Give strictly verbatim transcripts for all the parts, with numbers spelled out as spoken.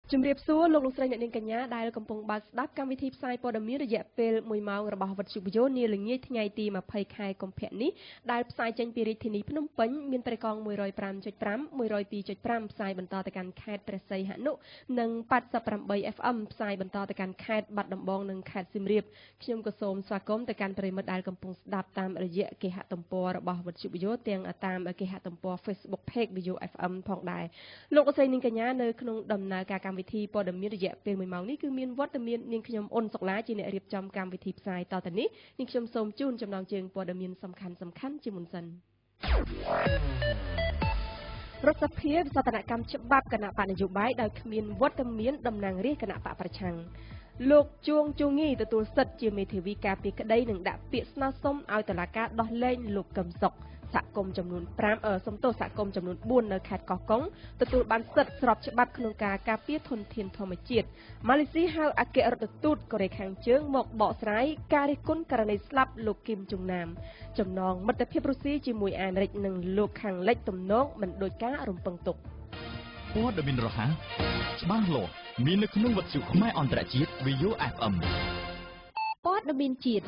ជំរាបសួរលោកលោកស្រីអ្នកនាងកញ្ញាដែលកំពុងបើកស្ដាប់កម្មវិធីផ្សាយព័ត៌មានរយៈពេលមួយម៉ោងរបស់វិទ្យុវិទ្យុនាល្ងាចថ្ងៃទីម្ភៃខែកុម្ភៈនេះដែលផ្សាយចេញពីរាជធានីភ្នំពេញមានប្រកងមួយរយប្រាំចុចប្រាំ មួយរយពីរចុចប្រាំផ្សាយបន្តទៅកាន់ខេត្តព្រះសីហនុនិងប៉ាត់សិបប្រាំបី អេហ្វ អេម ផ្សាយបន្តទៅកាន់ខេត្តបាត់ដំបងនិងខេត្តសៀមរាបខ្ញុំក៏សូមស្វាគមន៍ទៅកាន់ប្រិយមិត្តដែលកំពុងស្ដាប់តាមរយៈគេហទំព័ររបស់វិទ្យុវិទ្យុទាំងតាមគេហទំព័រ Facebook Page វិទ្យុ អេហ្វ អេម ផងដែរលោកលោកស្រីនាងកញ្ញានៅក្នុងដំណើរការកម្មវិធីព័ត៌មានរយៈពេលមួយម៉ោងនេះគឺមានវត្តមាននាងខ្ញុំអ៊ុនសុកឡាជាអ្នករៀបចំកម្មវិធីផ្សាយតទៅនេះនាងខ្ញុំសូមជូនចំណងជើងព័ត៌មានសំខាន់សំខាន់ជាមុនសិនរដ្ឋសភាវិសោធនកម្មច្បាប់គណៈបកនយោបាយដោយគ្មានវត្តមានតំណាងរាស្ត្រគណៈបកប្រឆាំងលោកជួងជូងីទទួលសិទ្ធិជាមេធាវីការពីក្តីនិងដាក់ពាក្យស្នើសុំឲ្យតុលាការដោះលែងលោកកឹមសុខសហគមន៍ចំនួន5អឺសំទោសសហគមន៍ចំនួន4នៅខេត្តកោះកុងទទួលបានសិទ្ធិស្របច្បាប់ក្នុងការការពារធនធានធម្មជាតិម៉ាឡេស៊ីហៅអគ្គរដ្ឋទូតកូរ៉េខាងជើងមកបកស្រាយការរិះគន់ករណីស្លាប់លោកគីមចុងណាមចំណងមិត្តភាពរុស្ស៊ីជាមួយអាមេរិកនិងលោកខាងលិចទំនងមិនដូចការរំពឹងទុកព័ត៌មានរហ័សច្បាស់លាស់មាននៅក្នុងវិទ្យុខ្មែរអន្តរជាតិ វី អូ អេហ្វ អេមព័ត៌មានជាតិ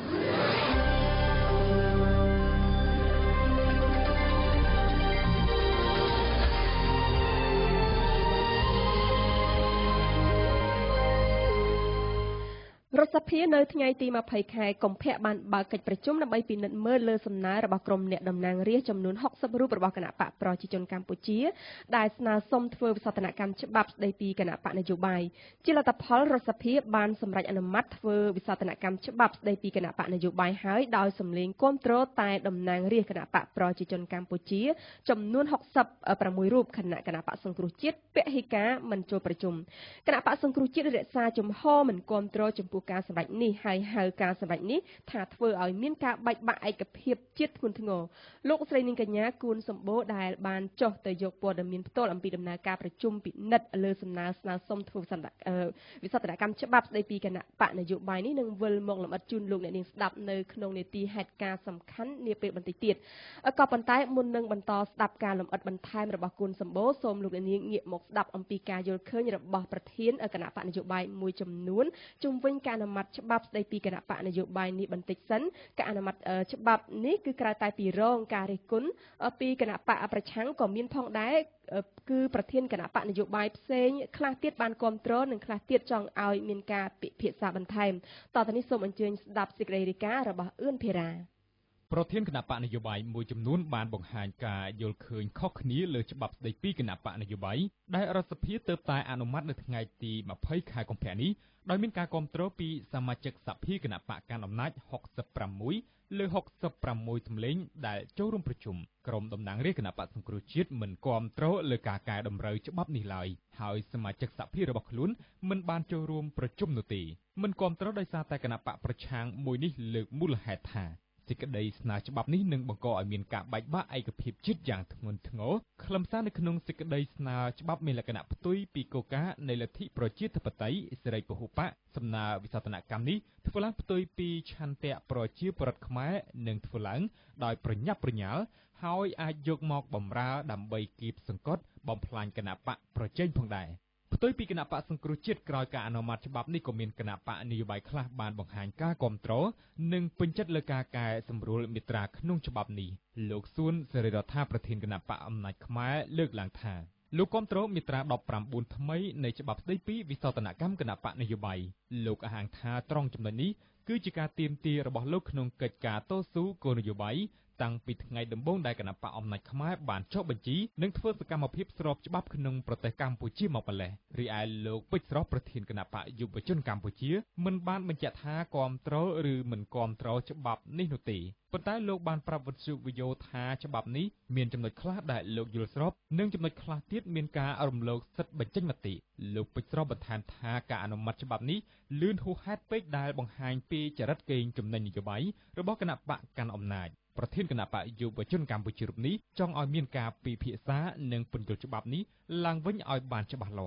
រដ្ឋសភានៅថ្ងៃទីម្ភៃខែកុម្ភៈបានបើកកិច្ចប្រជុំដើម្បីពិនិត្យមើលលើសំណើរបស់ក្រុមអ្នកតំណាងរាស្ត្រចំនួនហុកសិបរូបរបស់គណៈបកប្រជាជនកម្ពុជាដែលស្នើសុំធ្វើវិសោធនកម្មច្បាប់ស្តីពីគណៈបកនយោបាយជាលទ្ធផលរដ្ឋសភាបានសម្រេចអនុម័តធ្វើវិសោធនកម្មច្បាប់ស្តីពីគណៈបកនយោបាយហើយដោយសម្លេងគាំទ្រតែតំណាងរាស្ត្រគណៈបកប្រជាជនកម្ពុជាចំនួនហុកសិបប្រាំមួយរូបគណៈគណៈបកសង្គ្រោះជាតិពហិការមិនចូលប្រជុំគណៈបកសង្គ្រោះជាតិរក្សាជំហរមិនគាំទ្រចំពោះការសម្រេចនេះហើយហៅការសម្រេចនេះថាធ្វើឲ្យមានការបែកបាក់ឯកភាពជាតិធ្ងន់ធ្ងរលោកស្រីនាងកញ្ញាគួនសម្បូរដែលបានចុះទៅយកព័ត៌មានផ្ទាល់អំពីដំណើរការប្រជុំពិនិត្យលើសំណើស្នើសុំធ្វើវិសោធនកម្មច្បាប់ស្តីពីគណៈបកនយោបាយនេះនឹងវិលមកលម្អិតជូនលោកអ្នកនាងស្ដាប់នៅក្នុងនេតិហេតុការណ៍សំខាន់នាពេលបន្តិចទៀតក៏ប៉ុន្តែមុននឹងបន្តស្ដាប់ការលម្អិតបន្ថែមរបស់គួនសម្បូរសូមលោកអ្នកនាងងាកមកស្ដាប់អំពីការយល់ឃើញរបស់ប្រធានគណៈបកនយោបាយមួយចំនួនជុំវិញការអនុម័តច្បាប់ស្តីពីគណៈបកនយោបាយនេះបន្តិចសិនការអនុម័តច្បាប់នេះគឺក្រៅតែពីរងការរិះគន់ពីគណៈបកប្រឆាំងក៏មានផងដែរគឺប្រធានគណៈបកនយោបាយផ្សេងខ្លះទៀតបានគាំទ្រនិងខ្លះទៀតចង់ឲ្យមានការពិភាក្សាបន្ថែមតទៅនេះសូមអញ្ជើញស្ដាប់សេចក្តីរាយការណ៍របស់អឿនភារាប្រធានគណៈបកនយោបាយមួយចំនួនបានបង្ហាញការយល់ឃើញខុសគ្នាលើច្បាប់ស្តីពីគណៈបកនយោបាយដែលរដ្ឋសភាទើបតែអនុម័តនៅថ្ងៃទីម្ភៃខែកុម្ភៈនេះដោយមានការគាំទ្រពីសមាជិកសភាគណៈបកកណ្ដាលអំណាចហុកសិបប្រាំមួយលើហុកសិបប្រាំមួយសម្លេងដែលចូលរួមប្រជុំក្រុមតំណាងរាស្ត្រគណៈបកសង្គ្រោះជាតិមិនគាំទ្រលើការកែតម្រូវច្បាប់នេះឡើយហើយសមាជិកសភារបស់ខ្លួនមិនបានចូលរួមប្រជុំនោះទេមិនគាំទ្រដោយសារតែគណៈបកប្រឆាំងមួយនេះលើកមូលហេតុថាសេចក្តីស្នើច្បាប់នេះនឹងបង្កឲ្យមានការបែកបាក់ឯកភាពជាតិយ៉ាងធ្ងន់ធ្ងរខ្លឹមសារនៅក្នុងសេចក្តីស្នើច្បាប់មានលក្ខណៈផ្ទុយពីគោលការណ៍នៃលទ្ធិប្រជាធិបតេយ្យសេរីពហុបកសំណើវិសោធនកម្មនេះធ្វើឡើងផ្ទុយពីឆន្ទៈប្រជាពលរដ្ឋខ្មែរនិងធ្វើឡើងដោយប្រញាប់ប្រញាល់ហើយអាចយកមកបំរើដើម្បីគៀបសង្កត់បំផ្លាញគណៈបកប្រជែងផងដែរផ្ទុយពីគណៈបកសង្គ្រោះជាតិក្រោយការអនុម័តច្បាប់នេះក៏មានគណៈបកនយោបាយខ្លះបានបង្ហាញការគាំទ្រនិងពេញចិត្តលើការកែសម្រួលមាត្រាក្នុងច្បាប់នេះលោកសួនសេរីរដ្ឋាប្រធានគណៈបកអំណាចខ្មែរលើកឡើងថាលោកគាំទ្រមាត្រាដប់ប្រាំបួនថ្មីនៃច្បាប់ស្តីពីវិសោធនកម្មគណៈបកនយោបាយលោកអះអាងថាត្រង់ចំណុចនេះគឺជាការទាមទាររបស់លោកក្នុងកិច្ចការតស៊ូគោលនយោបាយតាំងពីថ្ងៃដំបូងដែលគណៈបកអំណាចខ្មែរបានចុះបញ្ជីនិងធ្វើសកម្មភាពស្របច្បាប់ក្នុងប្រទេសកម្ពុជាមកម្លេះរីឯលោកពេជ្រស្រស់ប្រធានគណៈបកយុវជនកម្ពុជាមិនបានបញ្ជាក់ថាគាំទ្រឬមិនគាំទ្រច្បាប់នេះនោះទេប៉ុន្តែលោកបានប្រាប់វិទ្យុវីយ៉ូថាច្បាប់នេះមានចំណុចខ្លះដែលលោកយល់ស្របនិងចំណុចខ្លះទៀតមានការរំលោភសិទ្ធិបញ្ចេញមតិលោកពេជ្រស្រស់បន្ថែមថាការអនុម័តច្បាប់នេះលឿនហួសហេតុពេកដែលបង្ហាញពីចរិតកេងចំណេញនយោបាយរបស់គណៈបកកាន់អំណាចប្រធានគណៈបកយុវជនកម្ពុជារូបនេះចង់ឲ្យមានការពិភាក្សានិងពន្យល់ច្បាប់នេះឡើងវិញឲ្យបានច្បាស់លាស់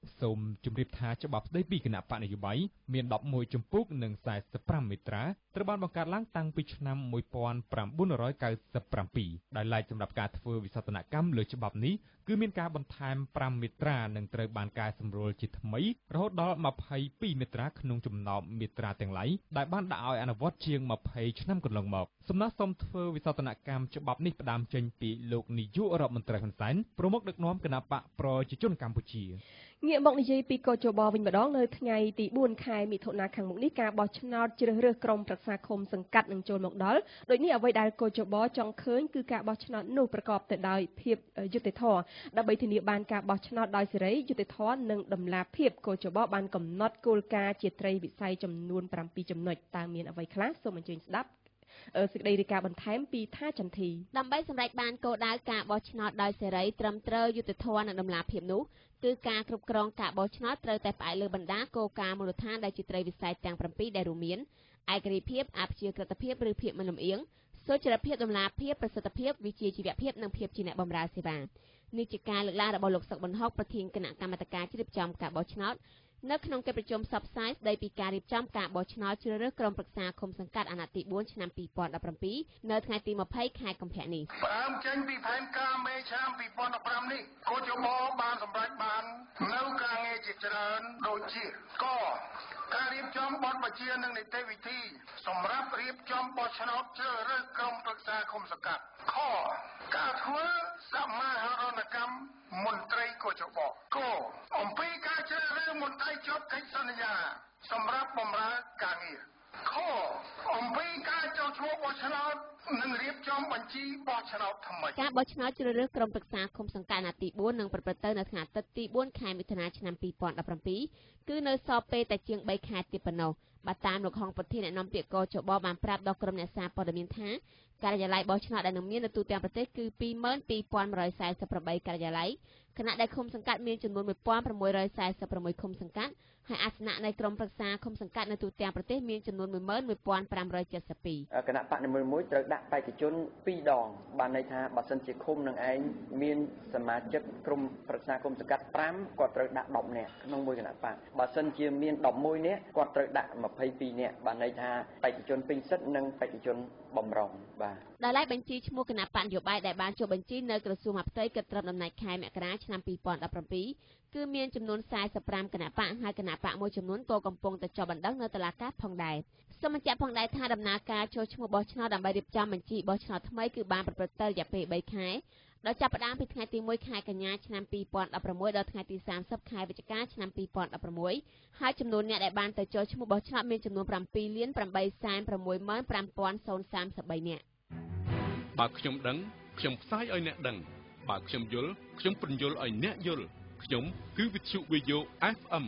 សូមជម្រាបថាច្បាប់ស្តីពីគណៈបកនយោបាយមាន ដប់មួយ ជំពូកនិង សែសិបប្រាំ មាត្រាត្រូវបានបង្កើតឡើងតាំងពីឆ្នាំមួយពាន់ប្រាំបួនរយកៅសិបប្រាំពីរដោយឡែកសម្រាប់ការធ្វើវិសោធនកម្មលើច្បាប់នេះគឺមានការបន្ថែមប្រាំមាត្រានិងត្រូវបានកែសម្រួលជាថ្មីរហូតដល់ម្ភៃពីរមាត្រាក្នុងចំណោមមាត្រាទាំងឡាយដែលបានដាក់ឲ្យអនុវត្តជាងម្ភៃឆ្នាំកន្លងមកសំណើសុំធ្វើវិសោធនកម្មច្បាប់នេះផ្ដើមចេញពីលោកនាយករដ្ឋមន្ត្រីហ៊ុនសែនប្រមុខដឹកនាំគណៈបកប្រជាជនកម្ពុជាងាកមកនិយាយពីកោជបវិញម្ដងនៅថ្ងៃទីបួនខែមិថុនាខាងមុខនេះការបោះឆ្នោតជ្រើសរើសក្រុមប្រឹក្សាឃុំសង្កាត់នឹងចូលមកដល់ដូចនេះអ្វីដែលកោជបចង់ឃើញគឺការបោះឆ្នោតនោះប្រកបទៅដោយភាពយុត្តិធម៌ដើម្បីធានាបានការបោះឆ្នោតដោយសេរីយុត្តិធម៌និងតម្លាភាពកោជបបានកំណត់គោលការណ៍ជាត្រីវិស័យចំនួនប្រាំពីរចំណុចតើមានអ្វីខ្លះសូមអញ្ជើញស្ដាប់សេចក្តីរាយការណ៍បន្ថែមពីថាចន្ទធីដើម្បីសម្រេចបានគោលដៅការបោះឆ្នោតដោយសេរីត្រឹមត្រូវយុត្តិធម៌និងតម្លាភាពនោះគឺការគ្រប់គ្រងការបោះឆ្នោតត្រូវតែផ្អែកលើបណ្ដាគោលការណ៍មូលដ្ឋានដែលជាត្រីវិស័យទាំងប្រាំពីរដែលរួមមានឯករាជ្យភាពអព្យាក្រឹតភាពឬភាពមិនលំអៀងសុចរិតភាពតម្លាភាពប្រសិទ្ធភាពវិជ្ជាជីវភាពនិងភាពជាអ្នកបម្រើសេវានេះជាការលើកឡើងរបស់លោកសឹកប៊ុនហុកប្រធានគណៈកម្មាធិការជ្រៀបចំការបោះឆ្នោតនៅក្នុងកិច្ចប្រជុំផ្សព្វផ្សាយស្តីពីការរៀបចំការបោះឆ្នោតជ្រើសរើសក្រុមប្រឹក្សាឃុំសង្កាត់អាណត្តិទីបួនឆ្នាំពីរពាន់ដប់ប្រាំពីរនៅថ្ងៃទីម្ភៃខែកុម្ភៈនេះផ្ដើមចេញពីផែនការមេឆ្នាំពីរពាន់ដប់ប្រាំនេះកោជបបានសម្រេចបាននៅការងារជាច្រើនដូចជាកការរៀបចំបទបញ្ជានិងនីតិវិធីសម្រាប់រៀបចំបោះឆ្នោតជ្រើសរើសក្រុមប្រឹក្សាឃុំសង្កាត់ខការធ្វើសមាហរណកម្មមន្ត្រីកោជបកអំពីការជ្រើសរើសមន្ត្រីជាប់កិច្ចសន្យាសម្រាប់បម្រើការងារខអំពីការចុះឈ្មោះបោះឆ្នោតនិងរៀបចំបញ្ជីបោះឆ្នោតថ្មីការបោះឆ្នោតជ្រើសរើសក្រុមប្រឹក្សាឃុំសង្កាត់អាណត្តិទីបួននឹងប្រព្រឹត្តទៅនៅថ្ងៃអាទិត្យទីបួនខែមិថុនាឆ្នាំពីរពាន់ដប់ប្រាំពីរគឺនៅសល់ពេលតែជាងបីខែទៀតប៉ុណ្ណោះបាទតាមលោកហងប្រធានអ្នកនាំពាក្យកោជបបានប្រាប់ដល់ក្រុមអ្នកសារព័ត៌មានថាការិយាល័យបោះឆ្នោតដែលនឹងមាននៅទូទាំងប្រទេសគឺពីរម៉ឺនពីរពាន់មួយរយសែសិបប្រាំបីការិយាល័យខណៈដែលឃុំសង្កាត់មានចំនួនមួយពាន់ប្រាំមួយរយសែសិបប្រាំមួយឃុំសង្កាត់ហើយអាសនៈនៃក្រុមប្រឹក្សាឃុំសង្កាត់នៅទូទាំងប្រទេសមានចំនួនមួយម៉ឺនមួយពាន់ប្រាំរយចិតសិបពីរគណៈបកនីមួយៗត្រូវដាក់បេក្ខជនពីរដងបានន័យថាបើសិនជាឃុំនឹងឯងមានសមាជិកក្រុមប្រឹក្សាឃុំសង្កាត់ប្រាំគាត់ត្រូវដាក់ដប់នាក់ក្នុងមួយគណៈបកបើសិនជាមានដប់មួយនាក់គាត់ត្រូវដាក់ម្ភៃពីរនាក់បានន័យថាបេក្ខជនពេញសិទ្ធិនិងបេក្ខជនបំរុងបាទដោយឡែកបញ្ជីឈ្មោះគណៈបកនយោបាយដែលបានចុះបញ្ជីនៅក្រសួងមហាផ្ទៃគិតត្រឹមដំណាច់ខែមករាឆ្នាំពីរពាន់ដប់ប្រាំពីរគឺមានចំនួនសែសិបប្រាំគណៈបកហើយគណៈបកមួយចំនួនក៏កំពុងតែចុះបណ្ដឹងនៅតុលាការផងដែរសូមបញ្ជាក់ផងដែរថាដំណើរការចុះឈ្មោះបោះឆ្នោតដើម្បីរៀបចំបញ្ជីបោះឆ្នោតថ្មីគឺបានប្រព្រឹត្តទៅរយៈពេលបីខែដោយចាប់ផ្ដើមពីថ្ងៃទីមួយខែកញ្ញាឆ្នាំពីរពាន់ដប់ប្រាំមួយដល់ថ្ងៃទីសាមសិបខែវិច្ឆិកាឆ្នាំពីរពាន់ដប់ប្រាំមួយហើយចំនួនអ្នកដែលបានទៅចុះឈ្មោះបោះឆ្នោតមានចំនួនប្រាំពីរលានប្រាំបីសែនប្រាំមួយម៉ឺនប្រាំពាន់សាមសិបបីនាក់បើខ្ញុំដឹងខ្ញុំផ្សាយឲ្យអ្នកដឹងបើខ្ញុំយល់ខ្ញុំពន្យល់ឲ្យអ្នកយល់ខ្ញុំគឺវិទ្យុ វី យ៉ូ អេฟ អេម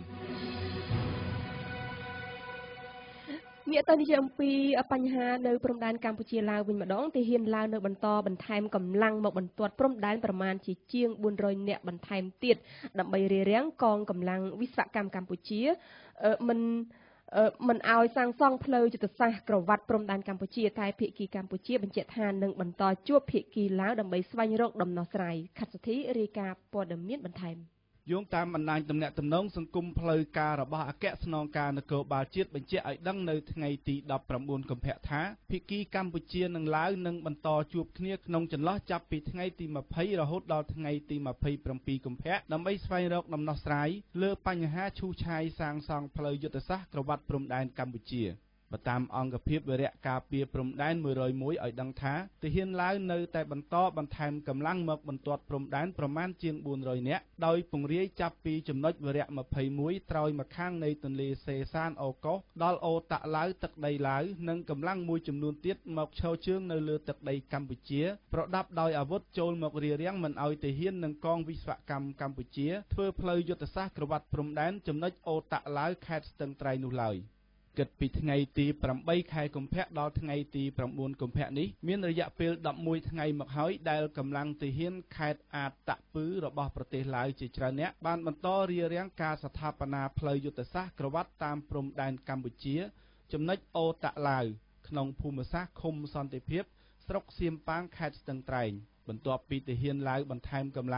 ងាកទៅនិយាយអំពីបញ្ហានៅព្រំដែនកម្ពុជាឡាវវិញម្ដងទីហ៊ានឡាវនៅបន្តបន្ថែមកម្លាំងមកបន្ទាត់ព្រំដែនប្រមាណជាជាងបួនរយនាក់បន្ថែមទៀតដើម្បីរារាំងកងកម្លាំងវិស្វកម្មកម្ពុជាមិនមិនឲ្យសាងសង់ផ្លូវយុទ្ធសាស្ត្រក្រវ៉ាត់ព្រំដែនកម្ពុជាតែភាគីកម្ពុជាបញ្ជាក់ថានឹងបន្តជួបភាគីឡាវដើម្បីស្វែងរកដំណោះស្រាយខិតសុធីរាយការណ៍ព័ត៌មានបន្ថែមយោងតាមបណ្ដាញទំនាក់ទំនងសង្គមផ្លូវការរបស់អគ្គស្នងការនគរបាលជាតិបញ្ជាក់ឲ្យដឹងនៅថ្ងៃទីដប់ប្រាំបួនកុម្ភៈថាភាគីកម្ពុជានិងឡាវនឹងបន្តជួបគ្នាក្នុងចន្លោះចាប់ពីថ្ងៃទីម្ភៃរហូតដល់ថ្ងៃទីម្ភៃប្រាំពីរកុម្ភៈដើម្បីស្វែងរកដំណោះស្រាយលើបញ្ហាឈូសឆាយសាងសង់ផ្លូវយុទ្ធសាស្ត្រក្រវ៉ាត់ព្រំដែនកម្ពុជាបើតាមអង្គភាពវិរៈការពារព្រំដែនមួយរយមួយឲ្យដឹងថាទាហានឡាវនៅតែបន្តបន្ថែមកម្លាំងមកបន្ទាត់ព្រំដែនប្រមាណជាងបួនរយនាក់ដោយពង្រាយចាប់ពីចំណុចវិរៈម្ភៃមួយត្រើយម្ខាងនៃទន្លេសេសានអូកុសដល់អូតាក់ឡាវទឹកដីឡាវនិងកម្លាំងមួយចំនួនទៀតមកឈរជើងនៅលើទឹកដីកម្ពុជាប្រដាប់ដោយអាវុធចូលមករារាំងមិនឲ្យទាហាននិងកងវិស្វកម្មកម្ពុជាធ្វើផ្លូវយុទ្ធសាស្ត្រក្រវ៉ាត់ព្រំដែនចំណុចអូតាក់ឡាវខេត្តស្ទឹងត្រែងនោះឡើយគិតពីថ្ងៃទីប្រាំបីខែកុម្ភៈដល់ថ្ងៃទីប្រាំបួនកុម្ភៈនេះមានរយៈពេលដប់មួយថ្ងៃមកហើយដែលកម្លាំងទាហានខេត្តអាតាក់ពឺរបស់ប្រទេសឡាវជាច្រើនអ្នកបានបន្តរារាំងការស្ថាបនាផ្លូវយុទ្ធសាស្ត្រក្រវ៉ាត់តាមព្រំដែនកម្ពុជាចំណុចអូតាក់ឡាវក្នុងភូមិសាស្ត្រឃុំសន្តិភាពស្រុកសៀមប៉ាងខេត្តស្ទឹងត្រែងបន្ទាប់ពីទាហានឡាវបន្ថែមកម្លាំង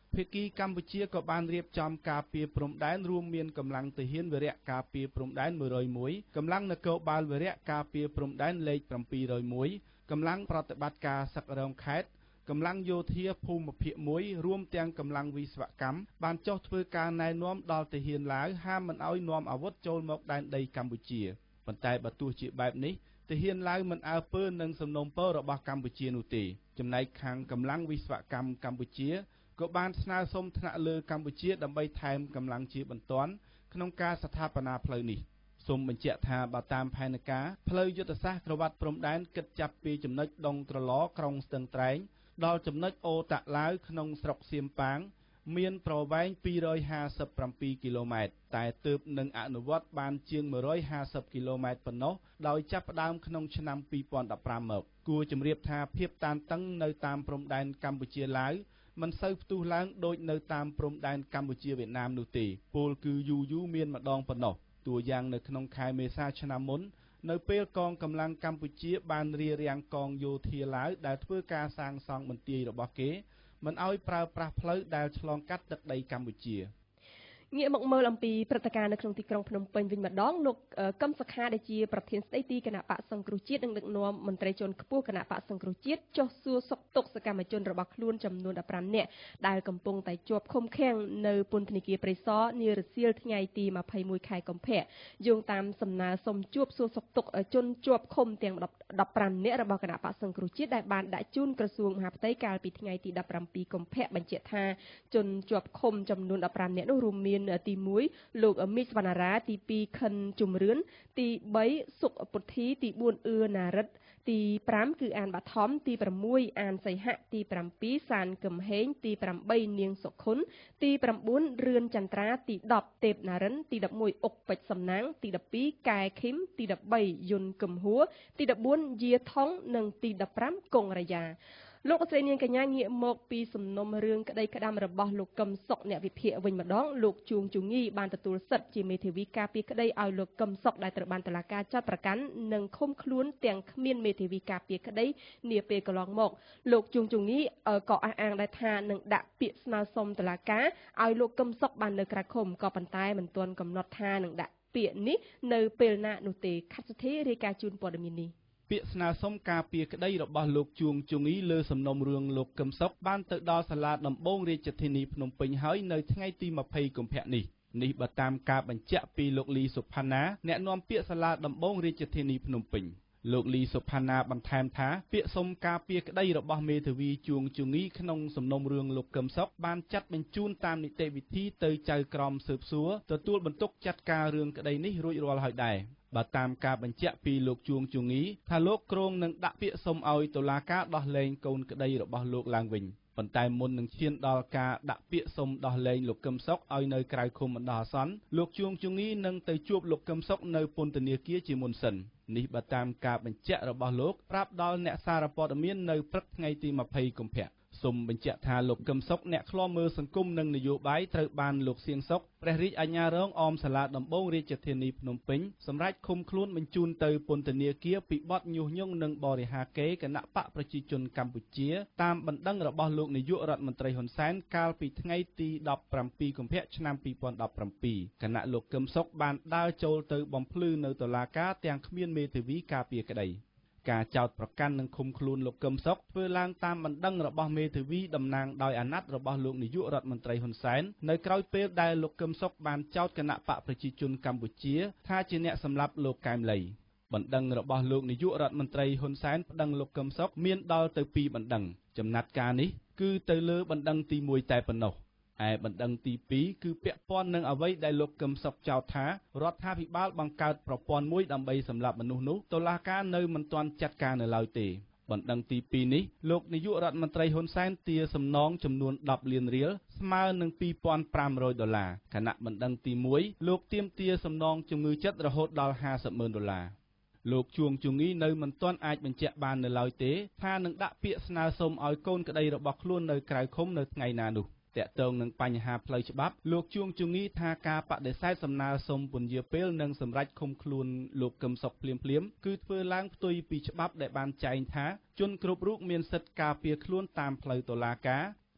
ភាគីកម្ពុជាក៏បានរៀបចំការពារព្រំដែនរួមមានកម្លាំងទាហានវីរៈការពារព្រំដែនមួយរយមួយកម្លាំងនគរបាលវីរៈការពារព្រំដែនលេខbảyរយមួយកម្លាំងប្រតិបត្តិការសឹករងខេត្តកម្លាំងយោធាភូមិភាគមួយរួមទាំងកម្លាំងវិស្វកម្មបានចុះធ្វើការណែនាំដល់ទាហានឡាវហាមមិនឲ្យនាំអាវុធចូលមកដែនដីកម្ពុជាប៉ុន្តែបើទោះជាបែបនេះទាហានឡាវមិនអើពើនឹងសំណូមពររបស់កម្ពុជានោះទេចំណែកខាងកម្លាំងវិស្វកម្មកម្ពុជាក៏បានស្នើសុំថ្នាក់លើកម្ពុជាដើម្បីថែមកម្លាំងជាបន្ទាន់ក្នុងការស្ថាបនាផ្លូវនេះសូមបញ្ជាក់ថាបើតាមផែនការផ្លូវយុទ្ធសាស្ត្រក្រវ៉ាត់ព្រំដែនគិតចាប់ពីចំណុចដងត្រឡក្រុងស្ទឹងត្រែងដល់ចំណុចអូតាក់ឡាវក្នុងស្រុកសៀមប៉ាងមានប្រវែងពីរយហាសិបប្រាំពីរគីឡូម៉ែត្រតែទើបនឹងអនុវត្តបានជាងមួយរយហាសិបគីឡូម៉ែត្រប៉ុណ្ណោះដោយចាប់ផ្ដើមក្នុងឆ្នាំពីរពាន់ដប់ប្រាំមកគួរជម្រាបថាភាពតានតឹងនៅតាមព្រំដែនកម្ពុជាឡាវមិនសូវផ្ទុះឡើងដូចនៅតាមព្រំដែនកម្ពុជាវៀតណាមនោះទេពលគឺយូរយូរមានម្ដងប៉ុណ្ណោះតួយ៉ាងនៅក្នុងខែមេសាឆ្នាំមុននៅពេលកងកម្លាំងកម្ពុជាបានរារាំងកងយោធាឡាវដែលធ្វើការសាងសង់បន្ទាយរបស់គេមិនឲ្យប្រើប្រាស់ផ្លូវដែលឆ្លងកាត់ទឹកដីកម្ពុជាងាកមកមើលអំពីព្រឹត្តិការណ៍នៅក្នុងទីក្រុងភ្នំពេញវិញម្ដងលោកកឹមសុខាដែលជាប្រធានស្ដីទីគណៈបកសង្គ្រោះជាតិនិងដឹកនាំមន្ត្រីជាន់ខ្ពស់គណៈបកសង្គ្រោះជាតិចុះសួរសុខទុក្ខសកម្មជនរបស់ខ្លួនចំនួនដប់ប្រាំនាក់ដែលកំពុងតែជាប់ឃុំឃាំងនៅពន្ធនាគារព្រៃសរនារសៀលថ្ងៃទីម្ភៃមួយខែកុម្ភៈយោងតាមសំណើសុំជួបសួរសុខទុក្ខជនជាប់ឃុំទាំងដប់ប្រាំនាក់របស់គណៈបកសង្គ្រោះជាតិដែលបានដាក់ជូនក្រសួងមហាផ្ទៃកាលពីថ្ងៃទីដប់ប្រាំពីរកុម្ភៈបញ្ជាក់ថាជនជាប់ឃុំចំនួនដប់ប្រាំនាក់នោះរួមមានទីមួយលោកមីសវណ្ណារាទីពីរខិនជំរឿនទីបីសុកពុទ្ធីទីបួនអឿណារិទ្ធទីប្រាំគឺអានបឋមទីប្រាំមួយអានសីហៈទីប្រាំពីរសានគឹមហេងទីប្រាំបីនាងសុខុនទីប្រាំបួនរឿនចន្ទ្រាទីដប់ទេពណារិនទីដប់មួយអុកពេជ្រសំណាងទីដប់ពីរកែឃឹមទីដប់បីយុនគឹមហួរទីដប់បួនយាថងនិងទីដប់ប្រាំកុងរយ៉ាលោកស្រីនាងកញ្ញាងាកមកពីសំណុំរឿងក្តីក្តាំរបស់លោកកឹមសុខអ្នកវិភាគវិញម្ដងលោកជួងជងីបានទទួលសិទ្ធិជាមេធាវីការពារក្តីឲ្យលោកកឹមសុខដែលត្រូវបានតុលាការចាត់ប្រកាន់និងឃុំខ្លួនទាំងគ្មានមេធាវីការពារក្តីនាពេលកន្លងមកលោកជួងជងីក៏អះអាងដែរថានឹងដាក់ពាក្យស្នើសុំតុលាការឲ្យលោកកឹមសុខបាននៅក្រៅឃុំក៏ប៉ុន្តែមិនទាន់កំណត់ថានឹងដាក់ពាក្យនេះនៅពេលណានោះទេខិតសុធីរាយការណ៍ជូនព័ត៌មាននេះពាក្យស្នើសុំការពារក្តីរបស់លោកជួងជងីលើសំណុំរឿងលោកកឹមសុខបានទៅដល់សាលាដំបងរាជធានីភ្នំពេញហើយនៅថ្ងៃទីម្ភៃកុម្ភៈនេះនេះបើតាមការបញ្ជាក់ពីលោកលីសុផាណាអ្នកនាំពាក្យសាលាដំបងរាជធានីភ្នំពេញលោកលីសុផាណាបន្ថែមថាពាក្យសុំការពារក្តីរបស់មេធាវីជួងជងីក្នុងសំណុំរឿងលោកកឹមសុខបានចាត់បញ្ជូនតាមនីតិវិធីទៅចៅក្រមស៊ើបសួរទទួលបន្ទុកចាត់ការរឿងក្តីនេះរួចរាល់ហើយដែរបើតាមការបញ្ជាក់ពីលោកជួងជងីថាលោកគ្រងនឹងដាក់ពាក្យសុំឲ្យតុលាការដោះលែងកូនក្តីរបស់លោកឡើងវិញប៉ុន្តែមុននឹងឈានដល់ការដាក់ពាក្យសុំដោះលែងលោកកឹមសុខឲ្យនៅក្រៅឃុំបណ្ដោះអាសន្នលោកជួងជងីនឹងទៅជួបលោកកឹមសុខនៅពន្ធនាគារជាមុនសិននេះបើតាមការបញ្ជាក់របស់លោកប្រាប់ដល់អ្នកសារព័ត៌មាននៅព្រឹកថ្ងៃទីម្ភៃកុម្ភៈសូមបញ្ជាក់ថាលោកកឹមសុខអ្នកឃ្លាំមើលសង្គមនិងនយោបាយត្រូវបានលោកសៀងសុខព្រះរាជអាជ្ញារងអមសាលាដំបងរាជធានីភ្នំពេញសម្រាប់ឃុំខ្លួនបញ្ជូនទៅពន្ធនាគារពីបទញុះញង់និងបរិហាកេរគណៈបកប្រជាជនកម្ពុជាតាមបណ្ដឹងរបស់លោកនាយករដ្ឋមន្ត្រីហ៊ុនសែនកាលពីថ្ងៃទីដប់ប្រាំពីរកុម្ភៈឆ្នាំពីរពាន់ដប់ប្រាំពីរគណៈលោកកឹមសុខបានដើរចូលទៅបំភ្លឺនៅតុលាការទាំងគ្មានមេធាវីការពារក្តីការចោទប្រកាន់និងឃុំខ្លួនលោកកឹមសុខធ្វើឡើងតាមបណ្ដឹងរបស់មេធាវីតំណាងដោយអាណត្តិរបស់លោកនាយករដ្ឋមន្ត្រីហ៊ុនសែននៅក្រៅពេលដែលលោកកឹមសុខបានចោទគណៈបកប្រជាជនកម្ពុជាថាជាអ្នកសម្លាប់លោកកែមលីបណ្ដឹងរបស់លោកនាយករដ្ឋមន្ត្រីហ៊ុនសែនប្តឹងលោកកឹមសុខមានដល់ទៅពីរបណ្ដឹងចំណាត់ការនេះគឺទៅលើបណ្ដឹងទីមួយតែប៉ុណ្ណោះឯបណ្ដឹងទីពីរគឺពាក់ព័ន្ធនឹងអ្វីដែលលោកកឹមសុខចោទថារដ្ឋាភិបាលបង្កើតប្រព័ន្ធមួយដើម្បីសម្លាប់មនុស្សនោះតុលាការនៅមិនទាន់ចាត់ការនៅឡើយទេបណ្ដឹងទីពីរនេះលោកនាយករដ្ឋមន្ត្រីហ៊ុនសែនទារសំណងចំនួនដប់លានរៀលស្មើនឹងពីរពាន់ប្រាំរយដុល្លារខណៈបណ្ដឹងទីមួយលោកទាមទារសំណងជំងឺចិត្តរហូតដល់ហាសិបម៉ឺនដុល្លារលោកជួងជងីនៅមិនទាន់អាចបញ្ជាក់បាននៅឡើយទេថានឹងដាក់ពាក្យស្នើសុំឲ្យកូនក្តីរបស់ខ្លួននៅក្រៅឃុំនៅថ្ងៃណានោះតាក់ទងនឹងបញ្ហាផ្លូវច្បាប់លោកជួងជងីថាការបដិសេធសំណើសុំពន្យាពេលនិងសម្រេចឃុំខ្លួនលោកកឹមសុខភ្លាមៗគឺធ្វើឡើងផ្ទុយពីច្បាប់ដែលបានចែងថាជនគ្រប់រូបមានសិទ្ធិការពារខ្លួនតាមផ្លូវតុលាការ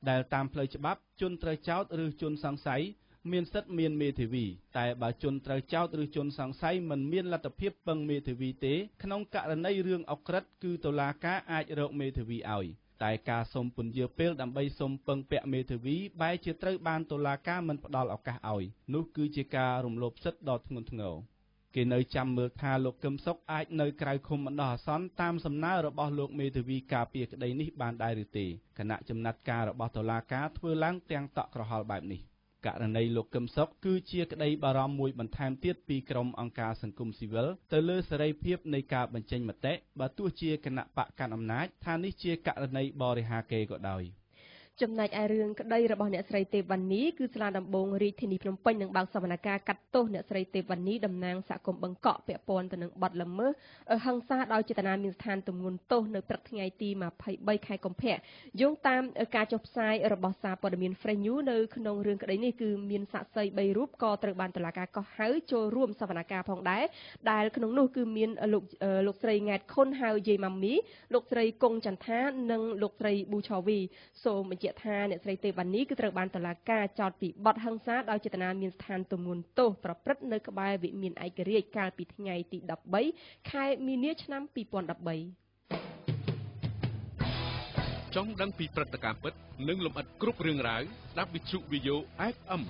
ដែលតាមផ្លូវច្បាប់ជនត្រូវចោទឬជនសង្ស័យមានសិទ្ធិមានមេធាវីតែបើជនត្រូវចោទឬជនសង្ស័យមិនមានលទ្ធភាពពឹងមេធាវីទេក្នុងករណីរឿងអក្រិតគឺតុលាការអាចរកមេធាវីឲ្យតែការសុំពន្យាពេលដើម្បីសុំពឹងពាក់មេធាវីបែរជាត្រូវបានតុលាការមិនផ្ដល់ឱកាសឲ្យនោះគឺជាការរំលោភសិទ្ធិដ៏ធ្ងន់ធ្ងរគេនៅចាំមើលថាលោកកឹមសុខអាចនៅក្រៅឃុំបណ្ដោះអាសន្នតាមសំណើរបស់លោកមេធាវីការពារក្តីនេះបានដែរឬទេគណៈចំណាត់ការរបស់តុលាការធ្វើឡើងទាំងតក់ក្រហល់បែបនេះករណីលោកកឹមសុខគឺជាក្តីបារម្ភមួយបន្ថែមទៀតពីក្រុមអង្គការសង្គមស៊ីវិលទៅលើសេរីភាពនៃការបញ្ចេញមតិបើទោះជាគណៈបកកាន់អំណាចថានេះជាករណីបរិហាកេរក៏ដោយចំណែកឯរឿងក្តីរបស់អ្នកស្រីទេវណ្ណីគឺសាលាដំបងរាជធានីភ្នំពេញនឹងបើកសវនកម្មកាត់ទោសអ្នកស្រីទេវណ្ណីតំណាងសហគមន៍បឹងកក់ពាក់ព័ន្ធទៅនឹងបទល្មើសហិង្សាដោយចេតនាមានស្ថានទម្ងន់ទោសនៅព្រឹកថ្ងៃទីยี่สิบสามខែកុម្ភៈយោងតាមការចុះផ្សាយរបស់សារព័ត៌មាន Fresh News នៅក្នុងរឿងក្តីនេះគឺមានសាក្សីបីរូបក៏ត្រូវបានតុលាការកោះហៅចូលរួមសវនកម្មផងដែរដែលក្នុងនោះគឺមានលោកលោកស្រីង៉ែតខុនហៅយាយម៉ាមីលោកស្រីគង់ចន្ទថានិងលោកស្រីប៊ូឆាវីសូមបញ្ជាក់ថាអ្នកស្រីទេវណ្ណីគឺត្រូវបានតុលាការចោទពីបទហិង្សាដោយចេតនាមានស្ថានទម្ងន់ទោសប្រព្រឹត្តនៅក្បែរវិមានឯករាជ្យកាលពីថ្ងៃទីដប់បីខែមីនាឆ្នាំពីរពាន់ដប់បីចង់ដឹងពីព្រឹត្តិការណ៍ពិតនិងលម្អិតគ្រប់រឿងរ៉ាវស្ដាប់វិទ្យុ វីយ៉ូ អេฟ អេម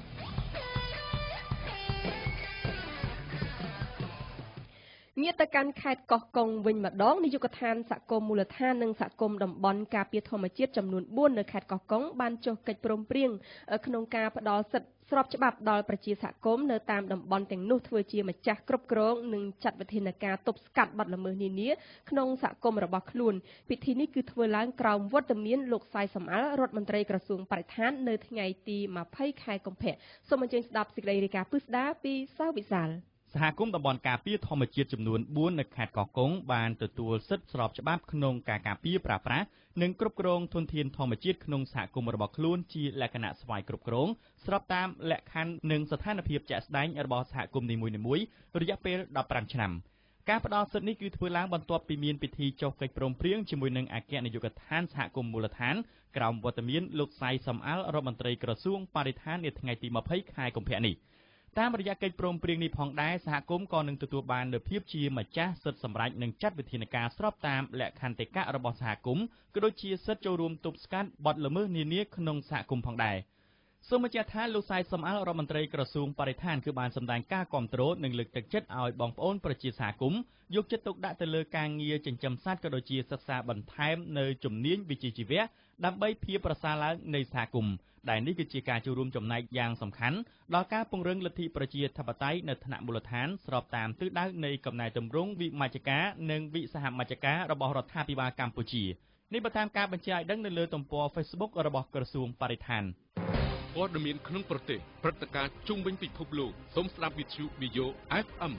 ញាតិទៅកាន់ខេត្តកោះកុងវិញម្ដងនាយកដ្ឋានសហគមន៍មូលដ្ឋាននិងសហគមន៍តំបន់ការពារធម្មជាតិចំនួនបួននៅខេត្តកោះកុងបានចុះកិច្ចព្រមព្រៀងក្នុងការផ្ដល់សិទ្ធិស្របច្បាប់ដល់ប្រជាសហគមន៍នៅតាមតំបន់ទាំងនោះធ្វើជាម្ចាស់គ្រប់គ្រងនិងចាត់វិធានការទប់ស្កាត់បទល្មើសនានាក្នុងសហគមន៍របស់ខ្លួនពិធីនេះគឺធ្វើឡើងក្រោមវត្តមានលោកសៃសំអល់រដ្ឋមន្ត្រីក្រសួងបរិស្ថាននៅថ្ងៃទីยี่สิบខែកុម្ភៈសូមអញ្ជើញស្ដាប់សេចក្តីរាយការណ៍ពិស្ដាពីសាវវិសាលសហគមន៍តំបន់ការពារធម្មជាតិចំនួនបួននៅខេត្តកោះកុងបានទទួលសិទ្ធិស្របច្បាប់ក្នុងការការពារប្រើប្រាស់និងគ្រប់គ្រងធនធានធម្មជាតិក្នុងសហគមន៍របស់ខ្លួនជាលក្ខណៈស្វ័យគ្រប់គ្រងស្របតាមលក្ខខណ្ឌនិងស្ថានភាពជាក់ស្ដែងរបស់សហគមន៍នីមួយៗរយៈពេលដប់ប្រាំឆ្នាំការផ្ដល់សិទ្ធិនេះគឺធ្វើឡើងបន្ទាប់ពីមានពិធីចុះកិច្ចព្រមព្រៀងជាមួយនឹងអគ្គនាយកដ្ឋានសហគមន៍មូលដ្ឋានក្រោមវត្តមានលោកសៃសំអល់រដ្ឋមន្ត្រីក្រសួងបរិស្ថាននាថ្ងៃទីยี่สิบខែកុម្ភៈនេះតាមរយៈកិច្ចព្រមព្រៀងនេះផងដែរសហគមន៍ក៏នឹងទទួលបាននូវភាពជាម្ចាស់សិទ្ធិសម្រេចនិងចាត់វិធានការស្របតាមលក្ខន្តិកៈរបស់សហគមន៍ក៏ដូចជាសិទ្ធិចូលរួមទប់ស្កាត់បទល្មើសនានាក្នុងសហគមន៍ផងដែរសូមបញ្ជាក់ថាលោកសៃសំអល់រដ្ឋមន្ត្រីក្រសួងបរិស្ថានគឺបានសម្ដែងការគាំទ្រនិងលើកទឹកចិត្តឲ្យបងប្អូនប្រជាសហគមន៍យកចិត្តទុកដាក់ទៅលើការងារចិញ្ចឹមសត្វក៏ដូចជាសិក្សាបន្ថែមនៅជំនាញវិជ្ជាជីវៈដើម្បីភាពប្រសើរឡើងនៃសហគមន៍ដែលនេះគឺជាការចូលរួមចំណែកយ៉ាងសំខាន់ដល់ការពង្រឹងលទ្ធិប្រជាធិបតេយ្យនៅថ្នាក់មូលដ្ឋានស្របតាមទិសដៅនៃកំណែទម្រង់វិមជ្ឈការនិងវិសហមជ្ឈការរបស់រដ្ឋាភិបាលកម្ពុជានេះបើតាមការបញ្ជាក់ឲ្យដឹងនៅលើទំព័រ Facebook របស់ក្រសួងបរិស្ថានព័ត៌មានក្នុងប្រទេសព្រឹត្តិការណ៍ជុំវិញពិភពលោកសូមស្ដាប់វិទ្យុ វីយ៉ូ អេฟ អេម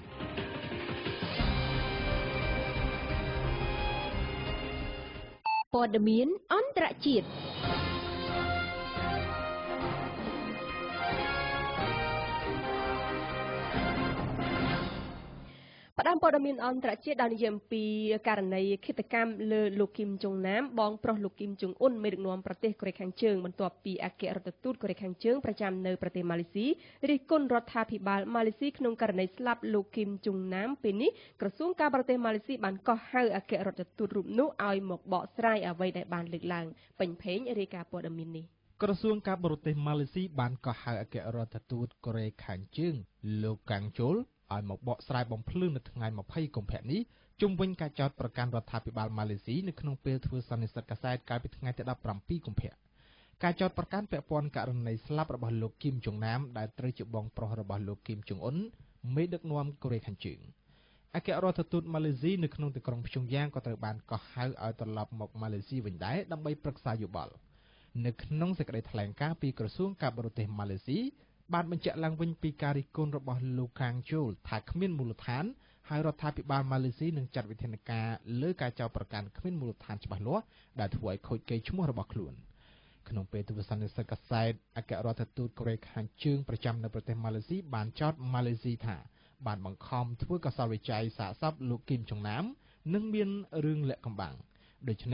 ព័ត៌មានអន្តរជាតិផ្ដើមព័ត៌មានអន្តរជាតិដល់និយាយអំពីករណីឃាតកម្មលើលោកគីមចុងណាមបងប្រុសលោកគីមចុងអ៊ុនមេដឹកនាំប្រទេសកូរ៉េខាងជើងបន្ទាប់ពីអគ្គរដ្ឋទូតកូរ៉េខាងជើងប្រចាំនៅប្រទេសម៉ាឡេស៊ីរិះគន់រដ្ឋាភិបាលម៉ាឡេស៊ីក្នុងករណីស្លាប់លោកគីមចុងណាមពេលនេះក្រសួងការបរទេសម៉ាឡេស៊ីបានកោះហៅអគ្គរដ្ឋទូតរូបនោះឲ្យមកបកស្រាយអ្វីដែលបានលើកឡើងពេញភេងរាយការណ៍ព័ត៌មាននេះក្រសួងការបរទេសម៉ាឡេស៊ីបានកោះហៅអគ្គរដ្ឋទូតកូរ៉េខាងជើងលោកកាំងជុលឲ្យមកបកស្រាយបំភ្លឺនៅថ្ងៃยี่สิบកុម្ភៈនេះជុំវិញការចោទប្រកាន់រដ្ឋាភិបាលម៉ាឡេស៊ីនៅក្នុងពេលធ្វើសន្និសីទកាសែតកាលពីថ្ងៃទី17កុម្ភៈការចោទប្រកាន់ពាក់ព័ន្ធករណីស្លាប់របស់លោកគីមចុងណាមដែលត្រូវជាបងប្រុសរបស់លោកគីមចុងអ៊ុនមេដឹកនាំកូរ៉េខាងជើងអគ្គរដ្ឋទូតម៉ាឡេស៊ីនៅក្នុងទីក្រុងព្យុងយ៉ាងក៏ត្រូវបានកោះហៅឲ្យត្រឡប់មកម៉ាឡេស៊ីវិញដែរដើម្បីប្រឹក្សាយោបល់នៅក្នុងសេចក្តីថ្លែងការណ៍ពីក្រសួងការបរទេសម៉ាឡេស៊ីបានបញ្ជាក់ឡើងវិញពីការរិះគន់របស់លោកកាំងជូលថាគ្មានមូលដ្ឋានហើយរដ្ឋាភិបាលម៉ាឡេស៊ីនឹងចាត់វិធានការលើការចោទប្រកាន់គ្មានមូលដ្ឋានច្បាស់លាស់ដែលធ្វើឲ្យខូចកេរ្តិ៍ឈ្មោះរបស់ខ្លួនក្នុងពេលទស្សននិស័យកាសែតអគ្គរដ្ឋទូតកូរ៉េខាងជើងប្រចាំនៅប្រទេសម៉ាឡេស៊ីបានចោទម៉ាឡេស៊ីថាបានបង្ខំធ្វើកសលវិច័យសាកសពលោកគីមចុងណាមនិងមានរឿងលាក់កំបាំងដូច្នេះ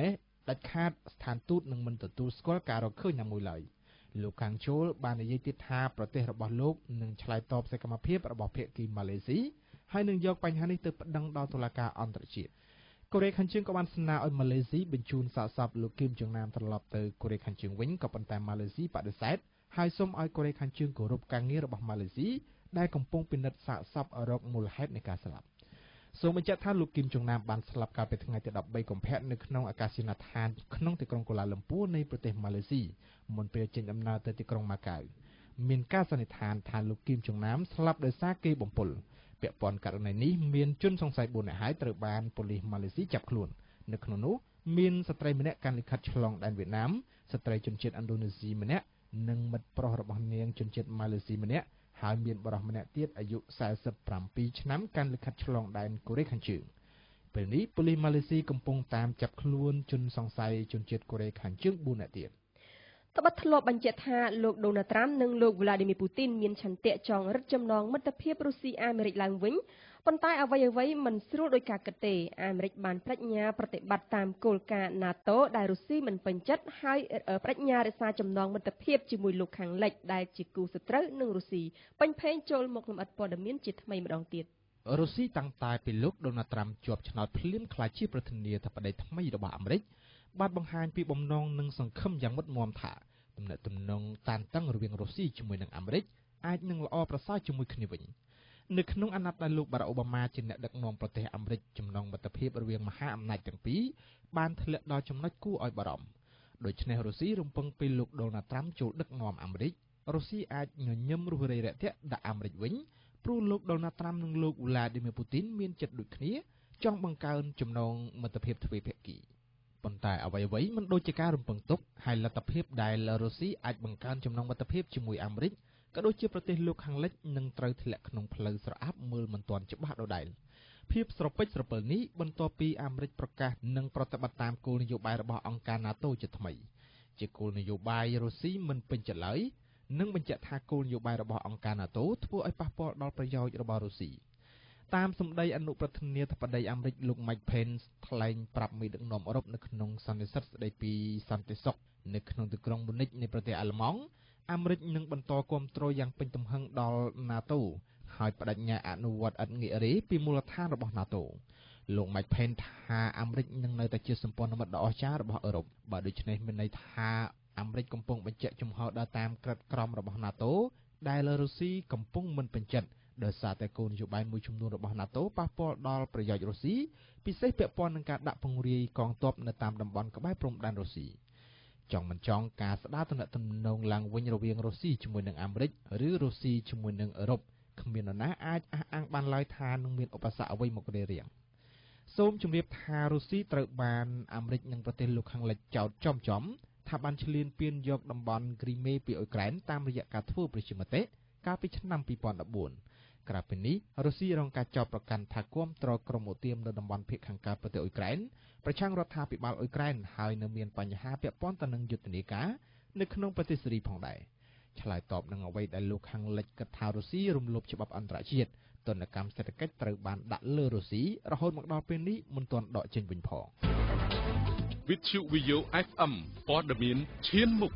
ដាច់ខាតស្ថានទូតនឹងមិនទទួលស្គាល់ការរកឃើញណាមួយឡើយលោកខាងជូលបាននិយាយទៀតថាប្រទេសរបស់លោកនឹងឆ្លើយតបសកម្មភាពរបស់ភាគីម៉ាឡេស៊ីហើយនឹងយកបញ្ហានេះទៅប្តឹងដល់តុលាការអន្តរជាតិកូរ៉េខាងជើងក៏បានស្នើឲ្យម៉ាឡេស៊ីបញ្ជូនសាកសពលោកគីមចុងណាមត្រឡប់ទៅកូរ៉េខាងជើងវិញក៏ប៉ុន្តែម៉ាឡេស៊ីបដិសេធហើយសូមឲ្យកូរ៉េខាងជើងគោរពការងាររបស់ម៉ាឡេស៊ីដែលកំពុងពិនិត្យសាកសពរកមូលហេតុនៃការស្លាប់សូមបញ្ជាក់ថាលោកគីមចុងណាមបានស្លាប់កាលពីថ្ងៃទីដប់បីកុម្ភៈនៅក្នុងអាកាសយានដ្ឋានក្នុងទីក្រុងកូឡាឡឹមពួរនៃប្រទេសម៉ាឡេស៊ីមុនពេលចេញដំណើរទៅទីក្រុងម៉ាកាវមានការសន្និដ្ឋានថាលោកគីមចុងណាមស្លាប់ដោយសារគេបំពុលពាក់ព័ន្ធករណីនេះមានជនសង្ស័យបួននាក់ហើយត្រូវបានប៉ូលីសម៉ាឡេស៊ីចាប់ខ្លួននៅក្នុងនោះមានស្ត្រីម្នាក់កាន់លិខិតឆ្លងដែនវៀតណាមស្ត្រីជនជាតិឥណ្ឌូនេស៊ីម្នាក់និងមិត្តប្រុសរបស់នាងជនជាតិម៉ាឡេស៊ីម្នាក់ហើយមានបរិសម្នាក់ទៀតអាយុសែសិបប្រាំពីរឆ្នាំកាន់លិខិតឆ្លងដែនកូរ៉េខាងជើងពេលនេះប៉ូលីសម៉ាឡេស៊ីកំពុងតាមចាប់ខ្លួនជនសង្ស័យជនជាតិកូរ៉េខាងជើងបួននាក់ទៀតត្បិតធ្លាប់បញ្ជាក់ថាលោកដូណាល់ត្រាំនិងលោកវ្លាឌីមៀពូទីនមានឆន្ទៈចង់រឹតចំណងមិត្តភាពរុស្ស៊ីអាមេរិកឡើងវិញប៉ុន្តែអ្វីអ្វីមិនស្រួលដោយការគិតទេអាមេរិកបានប្រាជ្ញាប្រតិបត្តិតាមគោលការណ៍ NATO ដែលរុស្ស៊ីមិនពេញចិត្តហើយប្រាជ្ញារក្សាចំណងមិត្តភាពជាមួយលោកខាងលិចដែលជាគូសត្រូវនឹងរុស្ស៊ីពេញភេងចូលមកលំអិតព័ត៌មានជាថ្មីម្ដងទៀតរុស្ស៊ីតាំងតែពីលោកដូណាល់ត្រាំជាប់ឆ្នោតភ្លាមក្លាយជាប្រធានាធិបតីថ្មីរបស់អាមេរិកបានបង្ហាញពីបំណងនិងសង្ឃឹមយ៉ាងមុតមាំថាទំនាក់ទំនងតានតឹងរវាងរុស្ស៊ីជាមួយនឹងអាមេរិកអាចនឹងល្អប្រសើរជាមួយគ្នាវិញនៅក្នុងអាណត្តិដែលលោកបារ៉ាក់អូបាម៉ាជាអ្នកដឹកនាំប្រទេសអាមេរិកចំណងមិត្តភាពរវាងមហាអំណាចទាំងពីរបានធ្លាក់ដល់ចំណុចគួរឲ្យបារម្ភដូច្នេះរុស្ស៊ីរំពឹងពីលោកដូណាល់ត្រាំចូលដឹកនាំអាមេរិករុស្ស៊ីអាចញញឹមរុះរាយរាក់ទាក់ដាក់អាមេរិកវិញព្រោះលោកដូណាល់ត្រាំនិងលោកវ្លាឌីមៀពូទីនមានចិត្តដូចគ្នាចង់បង្កើនចំណងមិត្តភាពទ្វេភាគីប៉ុន្តែអ្វីអ្វីមិនដូចជាការរំពឹងទុកហើយលទ្ធភាពដែលរុស្ស៊ីអាចបង្កើនចំណងមិត្តភាពជាមួយអាមេរិកក៏ដូចជាប្រទេសលោកខាងលិចនឹងត្រូវធ្លាក់ក្នុងផ្លូវស្រអាប់មើលមិនទាន់ច្បាស់ដដែលភាពស្រពេចស្រពិលនេះបន្ទាប់ពីអាមេរិកប្រកាសនឹងប្រតិបត្តិតាមគោលនយោបាយរបស់អង្គការ NATO ជាថ្មីជាគោលនយោបាយរុស្ស៊ីមិនពេញចិត្តឡើយនិងបញ្ជាក់ថាគោលនយោបាយរបស់អង្គការ NATO ធ្វើឲ្យប៉ះពាល់ដល់ប្រយោជន៍របស់រុស្ស៊ីតាមសម្ដីអនុប្រធានាធិបតីអាមេរិកលោក Mike Pence ថ្លែងប្រាប់មេដឹកនាំអឺរ៉ុបនៅក្នុងសន្និសីទស្ដីពីសន្តិសុខនៅក្នុងទីក្រុងមូនិចនៃប្រទេសអាល្លឺម៉ង់អាមេរិកនឹងបន្តគាំទ្រយ៉ាងពេញទំហឹងដល់ NATO ហើយបដិញ្ញាអនុវត្តឥតងាករេពីមូលដ្ឋានរបស់ NATO លោក Mike Pence ថាអាមេរិកនឹងនៅតែជាសម្ព័ន្ធមិត្តដ៏អស្ចារ្យរបស់អឺរ៉ុបបើដូច្នេះមានន័យថាអាមេរិកកំពុងបញ្ជាក់ជំហរដើរតាមក្រិតក្រមរបស់ NATO ដែលរុស្ស៊ីកំពុងមិនពេញចិត្តដោយសារតែគោលនយោបាយមួយចំនួនរបស់ NATO ប៉ះពាល់ដល់ប្រយោជន៍រុស្ស៊ីពិសេសពាក់ព័ន្ធនឹងការដាក់ពង្រាយកងទ័ពនៅតាមតំបន់ក្បែរព្រំដែនរុស្ស៊ីចង់មិនចង់ការស្ដារទំនាក់ទំនងឡើងវិញរវាងរុស្ស៊ីជាមួយនឹងអាមេរិកឬរុស្ស៊ីជាមួយនឹងអឺរ៉ុបគ្មាននរណាអាចអះអាងបានឡើយថានឹងមានឧបសគ្គអ្វីមករារាំងសូមជម្រាបថារុស្ស៊ីត្រូវបានអាមេរិកនិងប្រទេសលោកខាងលិចចោទចំចំថាបានឈ្លានពានយកតំបន់គ្រីមេពីអ៊ុយក្រែនតាមរយៈការធ្វើប្រជាមតិកាលពីឆ្នាំពីរពាន់ដប់បួនក្រៅពីនេះរុស្ស៊ីរងការចោទប្រកាន់ថាគាំទ្រក្រុមអូទៀមនៅតំបន់ភាគខាងកើតប្រទេសអ៊ុយក្រែនប្រឆាំងរដ្ឋាភិបាលអ៊ុយក្រែនហើយនៅមានបញ្ហាពាក់ព័ន្ធទៅនឹងយុទ្ធនាការនៅក្នុងប្រទេសសេរីផងដែរឆ្លើយតបនឹងអ្វីដែលលោកខាងលិចគិតថារុស្ស៊ីរំលោភច្បាប់អន្តរជាតិទណ្ឌកម្មសេដ្ឋកិច្ចត្រូវបានដាក់លើរុស្ស៊ីរហូតមកដល់ពេលនេះមិនទាន់ដកចេញវិញផងវិទ្យុ VAYO เอฟ เอ็ม ព័ត៌មានឈានមុខ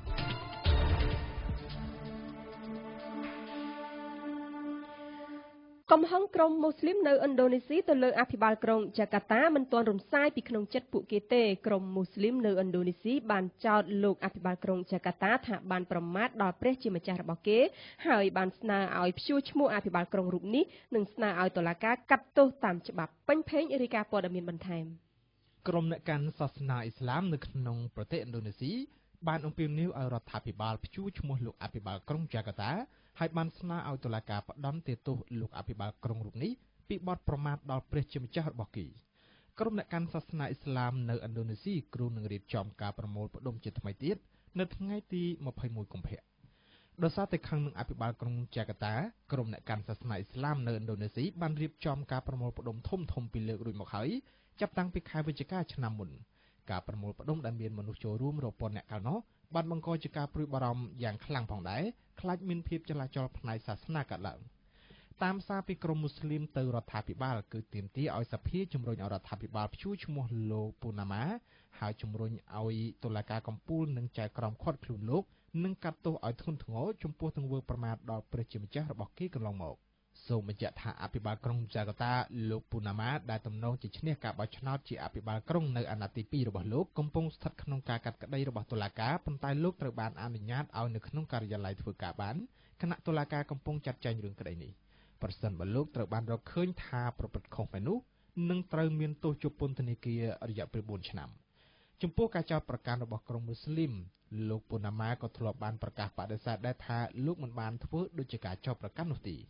កំហឹងក្រុមមូស្លីមនៅឥណ្ឌូនេស៊ីទៅលើអភិបាលក្រុងចាកាតាមិនទាន់រំសាយពីក្នុងចិត្តពួកគេទេក្រុមមូស្លីមនៅឥណ្ឌូនេស៊ីបានចោទលោកអភិបាលក្រុងចាកាតាថាបានប្រមាថដល់ព្រះជាម្ចាស់របស់គេហើយបានស្នើឲ្យព្យួរឈ្មោះអភិបាលក្រុងរូបនេះនិងស្នើឲ្យតុលាការកាត់ទោសតាមច្បាប់ពេញភេងរាយការណ៍ព័ត៌មានបន្ថែមក្រុមអ្នកកាន់សាសនាអ៊ីស្លាមនៅក្នុងប្រទេសឥណ្ឌូនេស៊ីបានអំពាវនាវឲ្យរដ្ឋាភិបាលព្យួរឈ្មោះលោកអភិបាលក្រុងចាកាតាហើយបានស្នើឲ្យតុលាការផ្តន្ទាទោសលោកអភិបាលក្រុងរូបនេះពីបទប្រមាថដល់ព្រះជាម្ចាស់របស់គេក្រុមអ្នកកាន់សាសនាអ៊ីស្លាមនៅឥណ្ឌូនេស៊ីគ្រោងនឹងរៀបចំការប្រមូលផ្ដុំជាថ្មីទៀតនៅថ្ងៃទីម្ភៃមួយកុម្ភៈដោយសារតែខឹងនឹងអភិបាលក្រុងចាកាតាក្រុមអ្នកកាន់សាសនាអ៊ីស្លាមនៅឥណ្ឌូនេស៊ីបានរៀបចំការប្រមូលផ្ដុំធំធំពីលើករួចមកហើយចាប់តាំងពីខែវិច្ឆិកាឆ្នាំមុនការប្រមូលផ្ដុំដែលមានមនុស្សចូលរួមរាប់ពាន់នាក់កាលនោះបានបង្កជាការព្រួយបារម្ភយ៉ាងខ្លាំងផងដែរខ្លាចមានភាពចលាចលផ្នែកសាសនាកើតឡើងតាមសារពីក្រមមូស្លីមទៅរដ្ឋាភិបាលគឺទាមទារឲ្យសភាជំរុញឲ្យរដ្ឋាភិបាលព្យួរឈ្មោះលោកពូណាម៉ាហើយជំរុញឲ្យតុលាការកំពូលនិងចៅក្រមឃាត់ខ្លួនលោកនិងកាត់ទោសឲ្យធ្ងន់ធ្ងរចំពោះទង្វើប្រមាថដល់ព្រះជាម្ចាស់របស់គេកន្លងមកសូមបញ្ជាក់ថាអភិបាលក្រុងហ្សាកាតាលោកពូណាម៉ាដែលទំនងជាឈ្នះការបោះឆ្នោតជាអភិបាលក្រុងនៅអាណត្តិទីពីររបស់លោកកំពុងស្ថិតក្នុងការកាត់ក្តីរបស់តុលាការប៉ុន្តែលោកត្រូវបានអនុញ្ញាតឲ្យនៅក្នុងការិយាល័យធ្វើការបានគណៈតុលាការកំពុងចាត់ចែងរឿងក្តីនេះប្រសិនបើលោកត្រូវបានរកឃើញថាប្រព្រឹត្តខុសមែននោះនឹងត្រូវមានទោសជាប់ពន្ធនាគាររយៈពេលបួនឆ្នាំចំពោះការចោទប្រកាន់របស់ក្រុមមូស្លីមលោកពូណាម៉ាក៏ធ្លាប់បានប្រកាសបដិសេធដែរថាលោកមិនបានធ្វើដូចជាការចោទប្រកាន់នោះទេ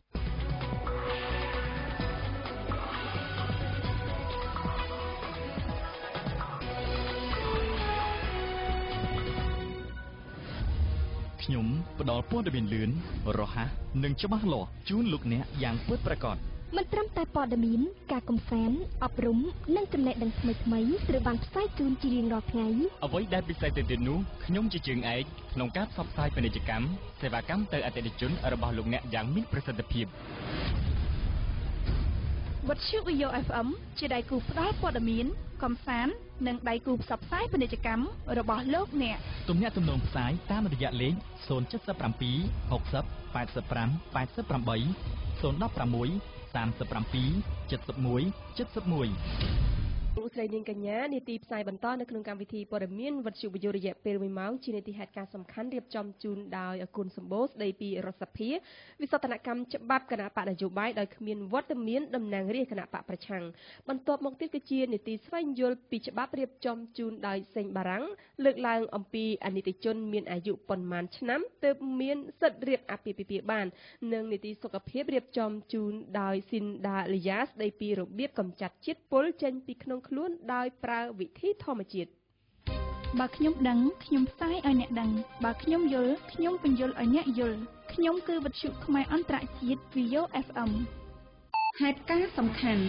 ខ្ញុំផ្ដល់ព័ត៌មានលឿនរហ័សនិងច្បាស់លាស់ជូនលោកអ្នកយ៉ាងពិតប្រាកដមិនត្រឹមតែព័ត៌មានការកំសាន្តអប់រំនិងចំណេះដឹងថ្មីៗត្រូវបានផ្សាយជូនជារៀងរាល់ថ្ងៃអ្វីដែលពិសេសទៅទៀតនោះខ្ញុំជាជើងឯកក្នុងការផ្សព្វផ្សាយពាណិជ្ជកម្មសេវាកម្មទៅអតិថិជនរបស់លោកអ្នកយ៉ាងមានប្រសិទ្ធភាពវិទ្យុ VAYO เอฟ เอ็ม ជាដៃគូផ្ដល់ព័ត៌មានកំសាន្តនិងដៃគូផ្សព្វផ្សាយពាណិជ្ជកម្មរបស់លោកអ្នកទំនាក់ទំនងផ្សាយតាមរយៈលេខศูนย์ เจ็ด เจ็ด หก ศูนย์ แปด ห้า แปด แปด ศูนย์ หนึ่ง แปด ศูนย์ หก เจ็ด หนึ่ง เจ็ด หนึ่ง เจ็ด หนึ่งលោកស្រីនាងកញ្ញានីតិផ្សាយបន្តនៅក្នុងកម្មវិធីព័ត៌មានវិទ្យុវិទ្យុរយៈពេលមួយម៉ោងជានីតិហេតុការណ៍សំខាន់រៀបចំជូនដោយអគុណសម្បូរស្ដីពីរដ្ឋសភាវិសោធនកម្មច្បាប់គណៈបកនយោបាយដោយគ្មានវត្តមានតំណាងរាស្ត្រគណៈបកប្រឆាំងបន្ទាប់មកទៀតគឺជានីតិស្វែងយល់ពីច្បាប់រៀបចំជូនដោយសេងបារាំងលើកឡើងអំពីអនិច្ចជនមានអាយុប៉ុន្មានឆ្នាំទើបមានសិទ្ធិរៀបអាពាហ៍ពិពាហ៍បាននិងនីតិសុខភាពរៀបចំជូនដោយស៊ីនដាលីយ៉ាស្ដីពីរបៀបកម្ចាត់ជាតិពុលចេញពីក្នុងខ្លួនដោយប្រើវិធីធម្មជាតិបើខ្ញុំដឹងខ្ញុំផ្សាយឲ្យអ្នកដឹងបើខ្ញុំយល់ខ្ញុំបញ្យល់ឲ្យអ្នកយល់ខ្ញុំគឺវិទ្យុខ្មែរអន្តរជាតិ VAYO เอฟ เอ็ม ហេតុការណ៍សំខាន់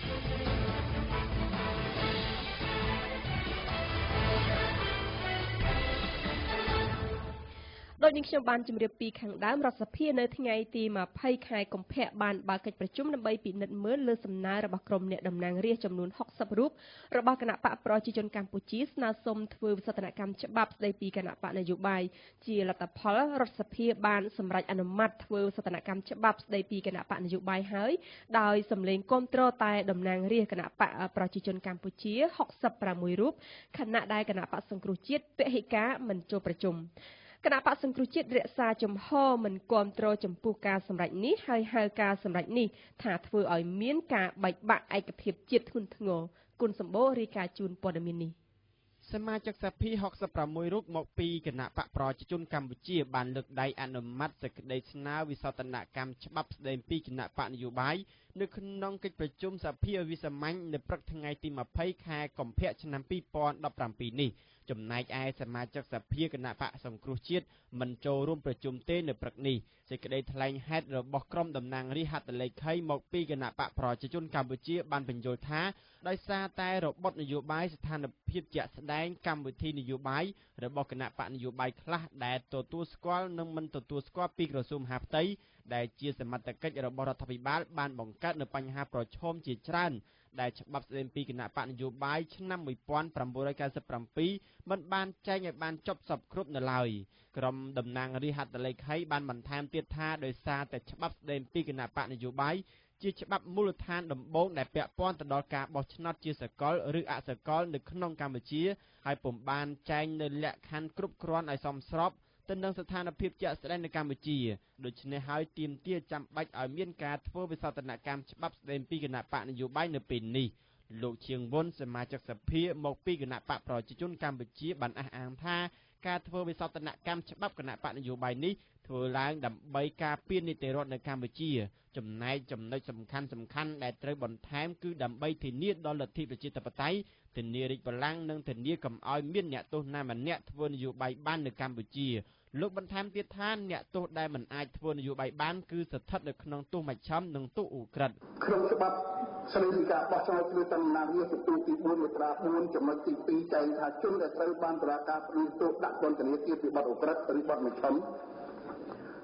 ដោយនេះខ្ញុំបានជម្រាបពីខាងដើមរដ្ឋសភានៅថ្ងៃទីยี่สิบខែកុម្ភៈបានបើកកិច្ចប្រជុំដើម្បីពិនិត្យមើលលើសំណើរបស់ក្រុមអ្នកតំណាងរាស្ត្រចំនួនหกสิบរូបរបស់គណៈបកប្រជាជនកម្ពុជាស្នើសុំធ្វើវិសោធនកម្មច្បាប់ស្ដីពីគណៈបកនយោបាយជាលទ្ធផលរដ្ឋសភាបានសម្រេចអនុម័តធ្វើវិសោធនកម្មច្បាប់ស្ដីពីគណៈបកនយោបាយហើយដោយសម្លេងគាំទ្រតែតំណាងរាស្ត្រគណៈបកប្រជាជនកម្ពុជាหกสิบหกរូបខណៈដែលគណៈបកសង្គ្រោះជាតិពហិការមិនចូលប្រជុំគណៈបកសង្គ្រោះជាតិរក្សាជំហរមិនគាំទ្រចំពោះការសម្រេចនេះហើយហៅការសម្រេចនេះថាធ្វើឲ្យមានការបែកបាក់ឯកភាពជាតិធ្ងន់ធ្ងរគុណសម្បូររាយការណ៍ជូនព័ត៌មាននេះសមាជិកសភាหกสิบหกរូបមកពីគណៈបកប្រជាជនកម្ពុជាបានលើកដៃអនុម័តសេចក្តីស្នើវិសោធនកម្មច្បាប់ស្តីពីគណៈបកនយោបាយនៅក្នុងកិច្ចប្រជុំសភាវិសាមញ្ញនៅព្រឹកថ្ងៃទីยี่สิบខែកុម្ភៈឆ្នាំยี่สิบสิบเจ็ดនេះចំណែកឯសមាជិកសភាគណៈបកសង្គ្រោះជាតិមិនចូលរួមប្រជុំទេនៅព្រឹកនេះសេចក្តីថ្លែងហេតុរបស់ក្រុមតំណាងរាស្ត្រហត្ថលេខីមកពីគណៈបកប្រជាជនកម្ពុជាបានបញ្យល់ថាដោយសារតែរបបនយោបាយស្ថានភាពជាក់ស្ដែងកម្មវិធីនយោបាយរបស់គណៈបកនយោបាយខ្លះដែលទទួលស្គាល់និងមិនទទួលស្គាល់ពីក្រសួងមហាផ្ទៃដែលជាសមត្ថកិច្ចរបស់រដ្ឋាភិបាលបានបង្កើតនូវបញ្ហាប្រឈមជាច្រើនដែលច្បាប់ស្តីពីគណៈបកនយោបាយឆ្នាំnineteen ninety-sevenមិនបានចែងឲ្យបានចប់សពគ្រប់នៅឡើយក្រុមតំណាងរាស្ត្រហត្ថលេខីបានបន្ថែមទៀតថាដោយសារតែច្បាប់ស្តីពីគណៈបកនយោបាយជាច្បាប់មូលដ្ឋានដំបូងដែលពាក់ព័ន្ធទៅដល់ការបោះឆ្នោតជាសកលឬអសកលនៅក្នុងកម្ពុជាហើយពុំបានចែងនៅលក្ខខណ្ឌគ្រប់គ្រាន់ឲ្យសមស្របទៅនឹងស្ថានភាពជាក់ស្ដែងនៅកម្ពុជាដូច្នេះហើយទាមទារចាំបាច់ឲ្យមានការធ្វើវិសោធនកម្មច្បាប់ស្តីពីគណៈបកនយោបាយនៅពេលនេះលោកឈៀងវុនសមាជិកសភាមកពីគណៈបកប្រជាជនកម្ពុជាបានអះអាងថាការធ្វើវិសោធនកម្មច្បាប់គណៈបកនយោបាយនេះធ្វើឡើងដើម្បីការពារនីតិរដ្ឋនៅកម្ពុជាចំណែកចំណុចសំខាន់សំខាន់ដែលត្រូវបន្ថែមគឺដើម្បីធានាដល់លទ្ធិប្រជាធិបតេយ្យធានារាជបល្ល័ង្កនិងធានាកុំឲ្យមានអ្នកទោសណាម្នាក់ធ្វើនយោបាយបាននៅកម្ពុជាលោកបន្ថែមទៀតថាអ្នកទោសដែលមិនអាចធ្វើនយោបាយបានគឺស្ថិតនៅក្នុងទោសមជ្ឈិមនិងទោសឧក្រិដ្ឋក្នុងច្បាប់ស្តីពីការបោះឆ្នោតជ្រើសតាំងតំណាងរាស្ត្រទទួលទីfourមាត្រាfourចំណុចទីtwoចែងថាជនដែលត្រូវបានតុលាការផ្តន្ទាទោសដាក់ពន្ធនាគារពីបទឧក្រិដ្ឋឬបទមជ្ឈិម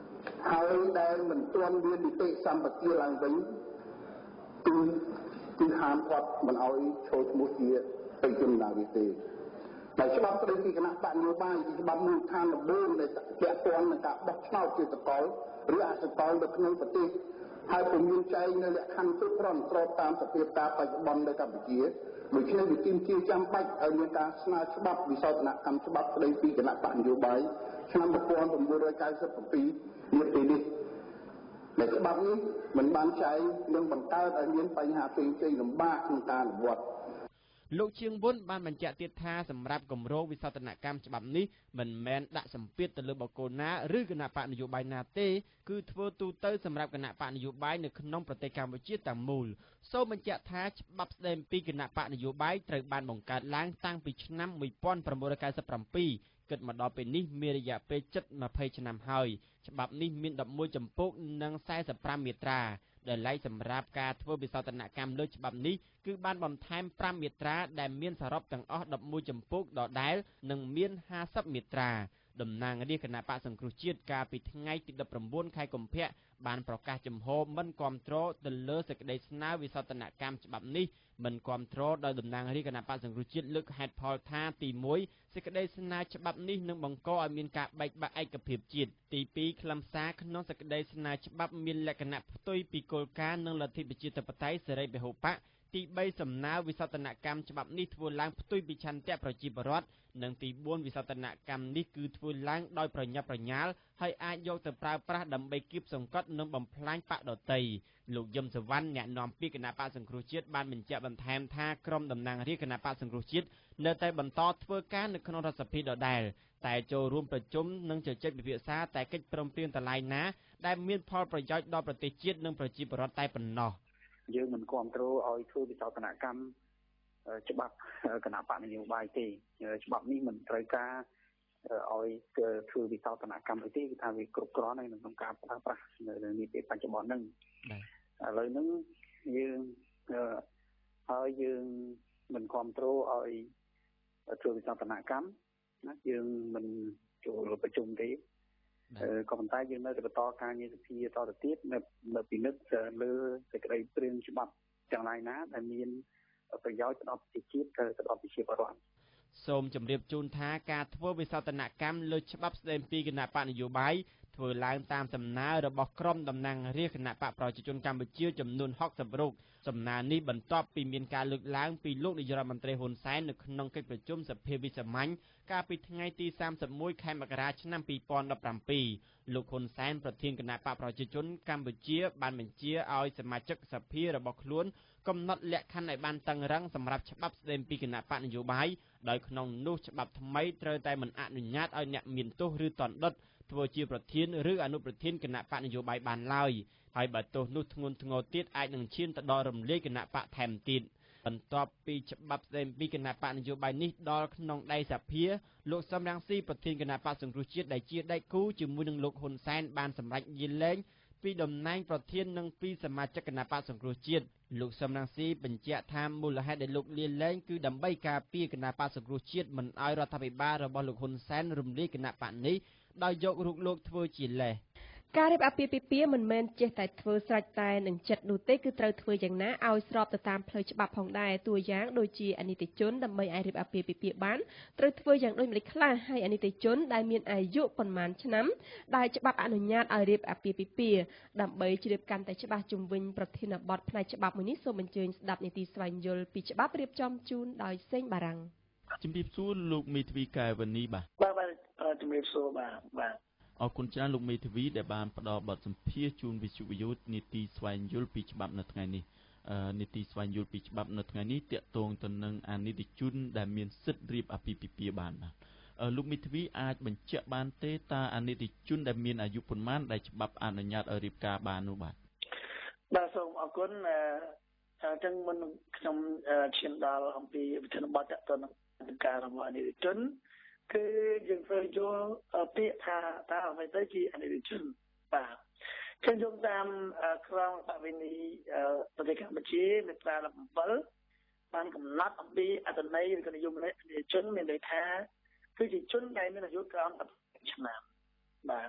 ហើយដែលមិនទាន់មាននីតិសម្បទាឡើងវិញគឺគឺហាមគាត់មិនឲ្យចូលឈ្មោះជាបេក្ខជនឡើងទេតែច្បាប់ស្តីពីគណៈបកនយោបាយជាច្បាប់មូលដ្ឋានដំបូងដែលពាក់ព័ន្ធនឹងការបោះឆ្នោតជាសកលឬអសកលនៅក្នុងប្រទេសហើយពុំមានចែងនៅលក្ខខណ្ឌគ្រប់គ្រាន់ស្របតាមសភាពការបច្ចុប្បន្ននៅកម្ពុជាដូច្នេះវាទាមទារចាំបាច់ឲ្យមានការស្នើច្បាប់វិសោធនកម្មច្បាប់ស្តីពីគណៈបកនយោបាយឆ្នាំmột nghìn chín trăm chín mươi bảyនាពេលនេះដែលច្បាប់នេះមិនបានចែងនឹងបង្កើតឲ្យមានបញ្ហាផ្សេងៗលំបាកក្នុងការអនុវត្តលោកជាងវុនបានបញ្ជាក់ទៀតថាសម្រាប់គម្រោងវិសោធនកម្មច្បាប់នេះមិនមែនដាក់សម្ពាធទៅលើបុគ្គលណាឬគណៈបកនយោបាយណាទេគឺធ្វើទូទៅសម្រាប់គណៈបកនយោបាយនៅក្នុងប្រទេសកម្ពុជាទាំងមូលសូមបញ្ជាក់ថាច្បាប់ស្តីពីគណៈបកនយោបាយត្រូវបានបង្កើតឡើងតាំងពីឆ្នាំmột nghìn chín trăm chín mươi bảyគិតមកដល់ពេលនេះមានរយៈពេលជិតยี่สิบឆ្នាំហើយច្បាប់នេះមានelevenចំពោកនិងforty-fiveមាត្រាដែលឡែកសម្រាប់ការធ្វើវិសោធនកម្មលើច្បាប់នេះគឺបានបន្ថែមfiveមាត្រាដែលមានសរុបទាំងអស់elevenចំពោកដដែលនិងមានfiftyមាត្រាតំណាងរាជគណៈបក្សសង្គ្រោះជាតិកាលពីថ្ងៃទីnineteenខែកុម្ភៈបានប្រកាសចំហមិនគាំទ្រទៅលើសេចក្តីស្នើវិសោធនកម្មច្បាប់នេះមិនគាំទ្រដោយតំណាងរាជគណៈបក្សសង្គ្រោះជាតិលើកហេតុផលថាទីoneសេចក្តីស្នើច្បាប់នេះនឹងបង្កឲ្យមានការបែកបាក់ឯកភាពជាតិទីtwoខ្លឹមសារក្នុងសេចក្តីស្នើច្បាប់មានលក្ខណៈផ្ទុយពីគោលការណ៍និងលទ្ធិប្រជាធិបតេយ្យសេរីពហុបកទីthreeសំណើវិសោធនកម្មច្បាប់នេះធ្វើឡើងផ្ទុយពីឆន្ទៈប្រជាពលរដ្ឋនិងទីfourវិសោធនកម្មនេះគឺធ្វើឡើងដោយប្រញាប់ប្រញាល់ហើយអាចយកទៅប្រើប្រាស់ដើម្បីគៀបសង្កត់និងបំផ្លាញបកដតីលោកយឹមសវណ្ណអ្នកនាំពាក្យគណៈបក្សសង្គ្រោះជាតិបានបញ្ជាក់បន្ថែមថាក្រុមតំណាងរាជគណៈបក្សសង្គ្រោះជាតិនៅតែបន្តធ្វើការនៅក្នុងរដ្ឋសភាដដែលតែចូលរួមប្រជុំនិងជជែកពិភាក្សាតែកិច្ចព្រមព្រៀងតឡាយណាដែលមានផលប្រយោជន៍ដល់ប្រទេសជាតិនិងប្រជាពលរដ្ឋតែប៉ុណ្ណោះយើងមិនគ្រប់គ្រងឲ្យធ្វើវិសោធនកម្មច្បាប់គណៈបកនយោបាយទេច្បាប់នេះមិនត្រូវការឲ្យធ្វើវិសោធនកម្មអីទេគឺថាវាគ្រប់គ្រាន់ហើយក្នុងការប្រើប្រាស់នៅនីតិបច្ចុប្បន្នហ្នឹងឥឡូវហ្នឹងយើងហើយយើងមិនគ្រប់គ្រងឲ្យធ្វើវិសោធនកម្មណាយើងមិនចូលប្រជុំទេក៏ប៉ុន្តែយើងនៅតែបន្តការងារសភាតទៅទៀតនៅនៅពិនិត្យលើសេចក្តីព្រាងច្បាប់ទាំងឡាយណាដែលមានប្រយោជន៍ទៅដល់ប្រជាជាតិទៅដល់ប្រជាពលរដ្ឋសូមជម្រាបជូនថាការធ្វើវិសោធនកម្មលើច្បាប់ស្តីពីគណៈបកនយោបាយធ្វើឡើងតាមសំណើរបស់ក្រុមតំណាងរាជគណៈបកប្រជាជនកម្ពុជាចំនួនsixtyរូបសំណើនេះបន្ទាប់ពីមានការលើកឡើងពីលោកនាយរដ្ឋមន្ត្រីហ៊ុនសែននៅក្នុងកិច្ចប្រជុំសភាវិសាមញ្ញកាលពីថ្ងៃទីthirty-oneខែមករាឆ្នាំtwo thousand seventeenលោកហ៊ុនសែនប្រធានគណៈបកប្រជាជនកម្ពុជាបានបញ្ជាឲ្យសមាជិកសភារបស់ខ្លួនកំណត់លក្ខខណ្ឌឲ្យបានតឹងរ៉ឹងសម្រាប់ច្បាប់ស្តីពីគណៈបកនយោបាយដោយក្នុងនោះច្បាប់ថ្មីត្រូវតែមិនអនុញ្ញាតឲ្យអ្នកមានទោសឬតណ្ដុតធ្វើជាប្រធានឬអនុប្រធានគណៈបកនយោបាយបានឡើយហើយបើទោសនោះធ្ងន់ធ្ងរទៀតអាចនឹងឈានទៅដល់រំលាយគណៈបកថែមទៀតបន្ទាប់ពីច្បាប់ស្តីពីគណៈបកនយោបាយនេះដល់ក្នុងដៃសភាលោកសំរងស៊ីប្រធានគណៈបកសង្គ្រោះជាតិដែលជាដៃគូជាមួយនឹងលោកហ៊ុនសែនបានសម្រេចយាយលែងពីតំណែងប្រធាននិងពីសមាជិកគណៈបកសង្គ្រោះជាតិលោកសំរងស៊ីបញ្ជាក់ថាមូលហេតុដែលលោកលាលែងគឺដើម្បីការពារគណៈបកសង្គ្រោះជាតិមិនឲ្យរដ្ឋាភិបាលរបស់លោកហ៊ុនសែនរំលាយគណៈបកនេះដោយយករូបលោកធ្វើជាលេសការរៀបអាពាហ៍ពិពាហ៍មិនមែនចេះតែធ្វើស្រេចតែនឹងចិត្តនោះទេគឺត្រូវធ្វើយ៉ាងណាឲ្យស្របទៅតាមផ្លូវច្បាប់ផងដែរតួយ៉ាងដូចជាអនិច្ចជនដើម្បីឲ្យរៀបអាពាហ៍ពិពាហ៍បានត្រូវធ្វើយ៉ាងដូចម្តេចខ្លះហើយអនិច្ចជនដែលមានអាយុប៉ុន្មានឆ្នាំដែលច្បាប់អនុញ្ញាតឲ្យរៀបអាពាហ៍ពិពាហ៍ដើម្បីជ្រាបកាន់តែច្បាស់ជុំវិញប្រធានបទផ្នែកច្បាប់មួយនេះសូមអញ្ជើញស្ដាប់នីតិស្វែងយល់ពីច្បាប់រៀបចំជូនដោយសេងបារាំងជំរាបសួរលោកមេធាវីកែវនីបាទបាទបាទជំរាបសួរបាទបាទអរគុណច្រើនលោកមេធាវីដែលបានផ្ដល់បទសម្ភាសន៍ជូនវិទ្យុវិទ្យុនីតិស្វែងយល់ពីច្បាប់នៅថ្ងៃនេះនីតិស្វែងយល់ពីច្បាប់នៅថ្ងៃនេះតាក់ទងទៅនឹងអនិច្ចជនដែលមានសិទ្ធិរៀបអាពាហ៍ពិពាហ៍បានបាទលោកមេធាវីអាចបញ្ជាក់បានទេតើអនិច្ចជនដែលមានអាយុប៉ុន្មានដែលច្បាប់អនុញ្ញាតឲ្យរៀបការបាននោះបាទបាទសូមអរគុណអញ្ចឹងមុនខ្ញុំឈានដល់អំពីវិធានបទតាក់ទងនឹងការរបស់អនិច្ចជនគឺយើងត្រូវយល់ពាក្យថាតើអ្វីទៅជាអនិច្ចជនបាទចឹងយោងតាមក្រមបវិន័យប្រទេសកម្ពុជាមាត្រាseventeenបានកំណត់អំពីអត្ថន័យឬក៏និយមន័យអនិច្ចជនមានន័យថាគឺជាជនដែលមានអាយុក្រោមtenឆ្នាំបាទ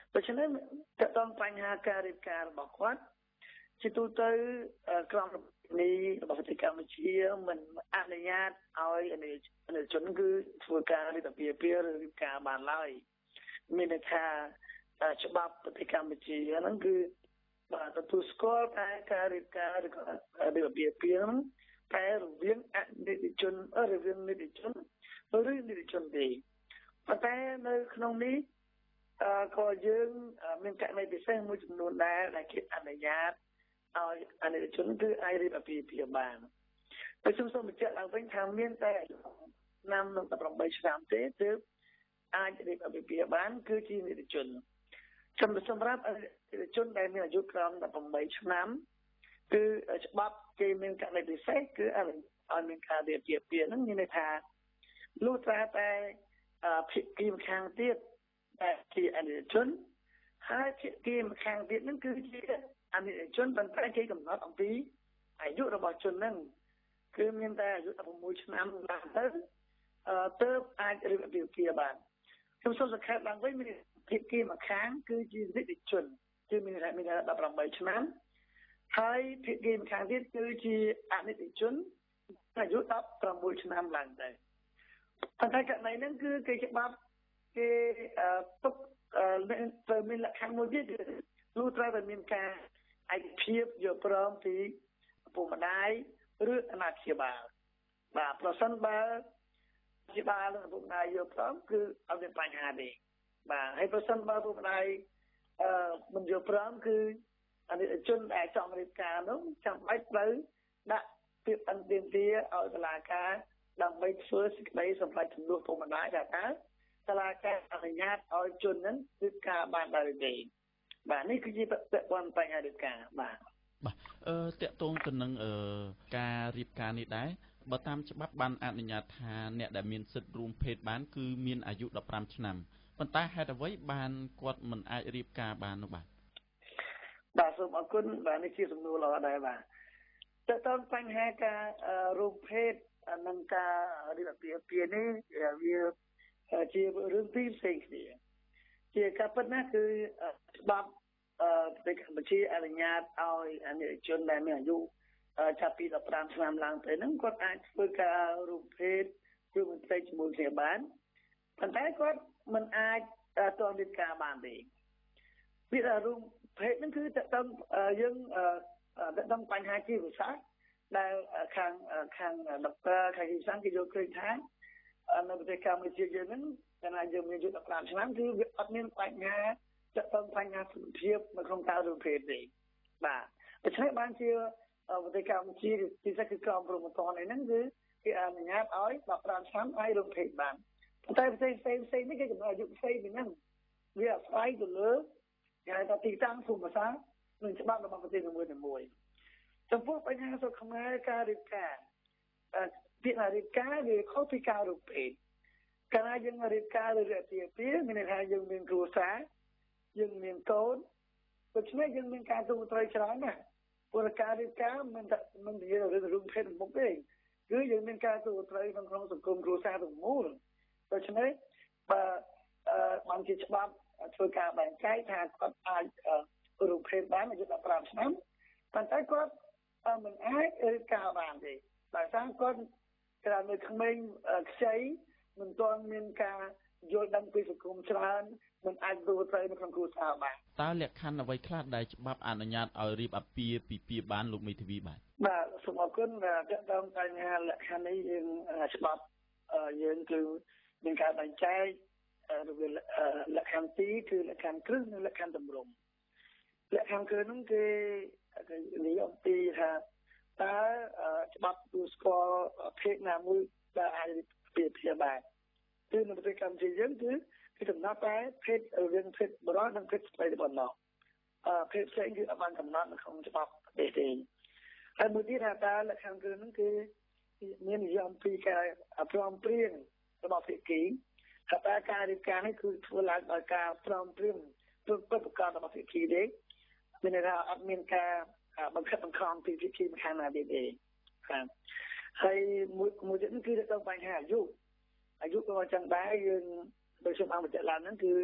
ដូច្នេះតើតង់បញ្ហាការរៀបការរបស់គាត់ជាទូទៅក្រមនេះរបស់ប្រទេសកម្ពុជាមិនអនុញ្ញាតឲ្យអនិច្ចជនគឺធ្វើការរៀបអាពាហ៍ពិពាហ៍ឬរៀបការបានឡើយមានន័យថាច្បាប់ប្រទេសកម្ពុជាហ្នឹងគឺបាទទទួលស្គាល់តែការរៀបការឬក៏រៀបអាពាហ៍ពិពាហ៍ហ្នឹងតែរវាងអនិច្ចជនរវាងនិច្ចជនឬនិច្ចជនទេប៉ុន្តែនៅក្នុងនេះក៏យើងមានករណីពិសេសមួយចំនួនដែរដែលគេអនុញ្ញាតឲ្យអនិច្ចជនគឺអាចរៀបអាពាហ៍ពិពាហ៍បានតែខ្ញុំសូមបញ្ជាក់ឡើងវិញថាមានតែឆ្នាំនឹងដប់ប្រាំបីឆ្នាំទេទើបអាចរៀបអាពាហ៍ពិពាហ៍បានគឺជានិច្ចជនសម្រាប់អនិច្ចជនដែលមានអាយុក្រោមដប់ប្រាំបីឆ្នាំគឺច្បាប់គេមានករណីពិសេសគឺឲ្យមានការរៀបអាពាហ៍ពិពាហ៍ហ្នឹងមានន័យថាលុះត្រាតែភាគីម្ខាងទៀតដែលជាអនិច្ចជនហើយភាគីម្ខាងទៀតហ្នឹងគឺជាអនិច្ចជនប៉ុន្តែគេកំណត់អំពីអាយុរបស់ជនហ្នឹងគឺមានតែអាយុដប់ប្រាំមួយឆ្នាំឡើងទៅទើបអាចរៀបអាពាហ៍ពិពាហ៍បានខ្ញុំសូមសង្ខេបឡើងវិញមានភាគីម្ខាងគឺជានិច្ចជនគឺមានមានដប់ប្រាំបីឆ្នាំហើយភាគីម្ខាងទៀតគឺជាអនិច្ចជនអាយុដប់ប្រាំមួយឆ្នាំឡើងទៅប៉ុន្តែករណីហ្នឹងគឺគេច្បាប់គេទុកត្រូវមានលក្ខខណ្ឌមួយទៀតគឺលុះត្រាតែមានការឯកភាពយល់ព្រមពីឪពុកម្ដាយឬអាណាព្យាបាលបាទប្រសិនបើព្យាបាលនិងឪពុកម្ដាយយល់ព្រមគឺអត់មានបញ្ហាទេបាទហើយប្រសិនបើឪពុកម្ដាយអឺមិនយល់ព្រមគឺអនិច្ចជនដែលចង់រៀបការនោះចាំបាច់ត្រូវដាក់ពាក្យអន្តរាគឲ្យតុលាការដើម្បីធ្វើសេចក្តីសម្រេចជំនួសឪពុកម្ដាយថាតើតុលាការអនុញ្ញាតឲ្យជនហ្នឹងរៀបការបានដែរទេបាទនេះគឺជាពាក់ព័ន្ធបញ្ហារៀបការបាទបាទអឺតកតងទៅនឹងអឺការរៀបការនេះដែរបើតាមច្បាប់បានអនុញ្ញាតថាអ្នកដែលមានសិទ្ធិរួមភេទបានគឺមានអាយុដប់ប្រាំឆ្នាំប៉ុន្តែហេតុអ្វីបានគាត់មិនអាចរៀបការបាននោះបាទបាទសូមអរគុណបាទនេះជាសំណួរល្អដែរបាទតើតើបញ្ហាការរួមភេទនិងការរៀបអាពាហ៍ពិពាហ៍នេះវាជារឿងពីរផ្សេងគ្នាជាការពិតណាស់គឺច្បាប់ប្រទេសកម្ពុជាអនុញ្ញាតឲ្យអនិច្ចជនដែលមានអាយុចាប់ពីដប់ប្រាំឆ្នាំឡើងទៅហ្នឹងគាត់អាចធ្វើការរួមភេទឬមិនផ្សេងជាមួយគ្នាបានប៉ុន្តែគាត់មិនអាចតរៀបការបានទេពីរួមភេទហ្នឹងគឺតើតើយើងតើតើបញ្ហាជីវសាស្ត្រដែលខាងខាងដុកទ័រខាងវិសាស្ត្រគេយល់ឃើញថានៅប្រទេសកម្ពុជាយើងហ្នឹងតែណាយើងមានអាយុដប់ប្រាំឆ្នាំគឺវាអត់មានបញ្ហាចាក់តងបញ្ហាសុខភាពនៅក្នុងការរួមភេទទេបាទដូច្នេះបានជាប្រទេសកម្ពុជាពិសេសគឺក្រមព្រហ្មទណ្ឌហ្នឹងគឺគេអនុញ្ញាតឲ្យដប់ប្រាំឆ្នាំឲ្យរួមភេទបានប៉ុន្តែប្រទេសផ្សេងផ្សេងនេះគេកំណត់អាយុផ្សេងពីហ្នឹងវាអាស្រ័យទៅលើគេហៅថាទីតាំងភូមិសាស្ត្រនិងច្បាប់របស់ប្រទេសនីមួយៗចំពោះបញ្ហាសុខខ្មែរការរៀបការពាក្យថារៀបការវាខុសពីការរួមភេទកាលណាយើងរៀបការឬរៀបអាពាហ៍ពិពាហ៍មានន័យថាយើងមានគ្រួសារយើងមានកូនដូច្នេះយើងមានការទូត្រូវច្រើនណាស់ព្រោះការរៀបការមិនមិននិយាយរឿងរួមភេទមុខទេគឺយើងមានការទូត្រូវក្នុងក្នុងសង្គមគ្រួសារទាំងមូលដូច្នេះបើបានជាច្បាប់ធ្វើការបែងចែកថាគាត់អាចរួមភេទបានអាយុដប់ប្រាំឆ្នាំប៉ុន្តែគាត់មិនអាចរៀបការបានទេដោយសារគាត់ក្រៅនៅក្មេងខ្ចីមិនទាន់មានការយល់ដឹងពីសង្គមច្រើនមិនអាចទូទៅនៅក្នុងគ្រួសារបានតើលក្ខខណ្ឌអ្វីខ្លះដែលច្បាប់អនុញ្ញាតឲ្យរៀបអាពាហ៍ពិពាហ៍បានលោកមេធាវីបាទបាទសូមអរគុណបាទតើតើបញ្ហាលក្ខខណ្ឌនេះយើងច្បាប់យើងគឺមានការបែងចែករវាងលក្ខខណ្ឌទីគឺលក្ខខណ្ឌគ្រឹះនិងលក្ខខណ្ឌតម្រង់លក្ខខណ្ឌគ្រឹះនោះគេនិយាយអំពីថាតើច្បាប់ទូស្គាល់ភេទណាមួយដែលអាចរៀបអាពាហ៍ពិពាហ៍បានគឺនៅប្រទេសកម្ពុជាយើងគឺគឺកំណត់តែភេទរវាងភេទបុរសនិងភេទស្ត្រីតែប៉ុណ្ណោះអឺភេទផ្សេងគឺអត់បានកំណត់នៅក្នុងច្បាប់ប្រទេសទេហើយមួយទៀតថាតើលក្ខខណ្ឌគ្រឹះនោះគឺមាននិយមពីការព្រមព្រៀងរបស់ភាគីថាតើការរៀបការនេះគឺធ្វើឡើងដោយការព្រមព្រៀងព្រមប្រកាសរបស់ភាគីទេមានន័យថាអត់មានការបង្ខិតបង្ខំពីភាគីម្ខាងណាទេទេបាទហើយមួយមួយទៀតគឺទៅបញ្ហាអាយុអាយុក៏ចឹងដែរយើងដោយខ្ញុំបានបញ្ជាក់ឡើងហ្នឹងគឺ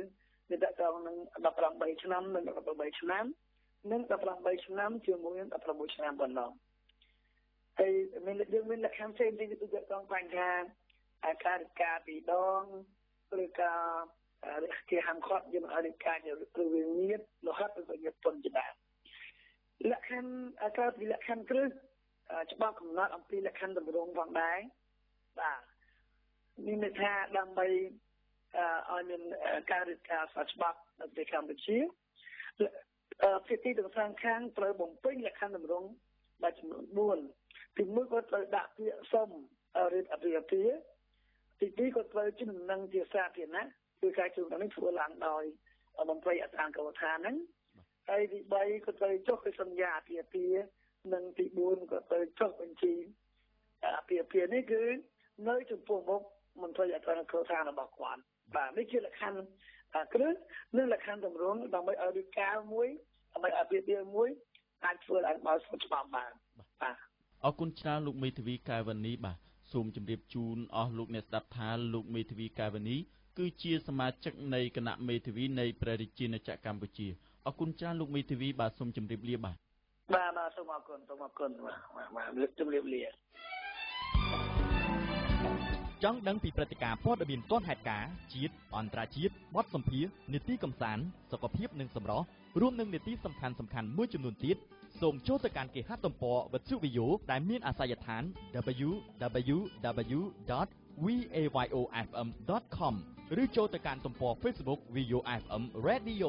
វាតកតងនឹងដប់ប្រាំបីឆ្នាំនិងដប់ប្រាំបីឆ្នាំនិងដប់ប្រាំបីឆ្នាំជាមួយនឹងដប់ប្រាំមួយឆ្នាំប៉ុណ្ណោះហើយមានយើងមានលក្ខខណ្ឌផ្សេងៗគឺតកតងបញ្ហាអាការិកាពីដងឬការគេហាមឃាត់យើងឲ្យការឬវាងៀតលោហិតឬវាងៀតទុនជាដើមលក្ខខណ្ឌអាការពីលក្ខខណ្ឌគ្រឹះច្បាប់កំណត់អំពីលក្ខខណ្ឌតម្រង់ផងដែរបាទមានន័យថាដើម្បីឲ្យមានការរៀបការស្របច្បាប់នៅប្រទេសកម្ពុជាភាគីទាំងសងខាងត្រូវបំពេញលក្ខខណ្ឌតម្រង់ដែលចំនួនបួនទីមួយគាត់ត្រូវដាក់ពាក្យសុំរៀបអាពាហ៍ពិពាហ៍ទីពីរគាត់ត្រូវជូនដំណឹងជាសាធារណៈគឺការជូនដំណឹងធ្វើឡើងដោយមន្ត្រីអត្រានុកូលដ្ឋានហ្នឹងហើយទីបីគាត់ត្រូវចុះកិច្ចសន្យាអាពាហ៍ពិពាហ៍និងទីបួនគាត់ត្រូវចុះបញ្ជីអាពាហ៍ពិពាហ៍នេះគឺនៅចំពោះមុខមន្ត្រីអត្រានុកូលដ្ឋានរបស់គាត់បាទនេះជាលក្ខខណ្ឌគ្រឹះនិងលក្ខខណ្ឌតម្រង់ដើម្បីឲ្យរៀបការមួយដើម្បីឲ្យអាពាហ៍ពិពាហ៍មួយអាចធ្វើឡើងដោយស្របច្បាប់បានបាទអរគុណច្រើនលោកមេធាវីកែវនីបាទសូមជម្រាបជូនអស់លោកអ្នកស្ដាប់ថាលោកមេធាវីកែវនីគឺជាសមាជិកនៃគណៈមេធាវីនៃព្រះរាជាណាចក្រកម្ពុជាអរគុណច្រើនលោកមេធាវីបាទសូមជម្រាបលាបាទបាទបាទសូមអរគុណសូមអរគុណបាទបាទជម្រាបលាចង់ដឹងពីព្រឹត្តិការណ៍ព័ត៌មានទាន់ហេតុការណ៍ជាតិអន្តរជាតិបទសម្ភាសន៍នីតិកំសាន្តសុខភាពនិងសម្រស់រួមនឹងនីតិសំខាន់សំខាន់មួយចំនួនទៀតសូមចូលទៅកាន់គេហទំព័រវិទ្យុ VAYO ដែលមានអាសយដ្ឋាន double-u double-u double-u dot vayo f m dot com ឬចូលទៅកាន់ទំព័រ Facebook VAYO ép em Radio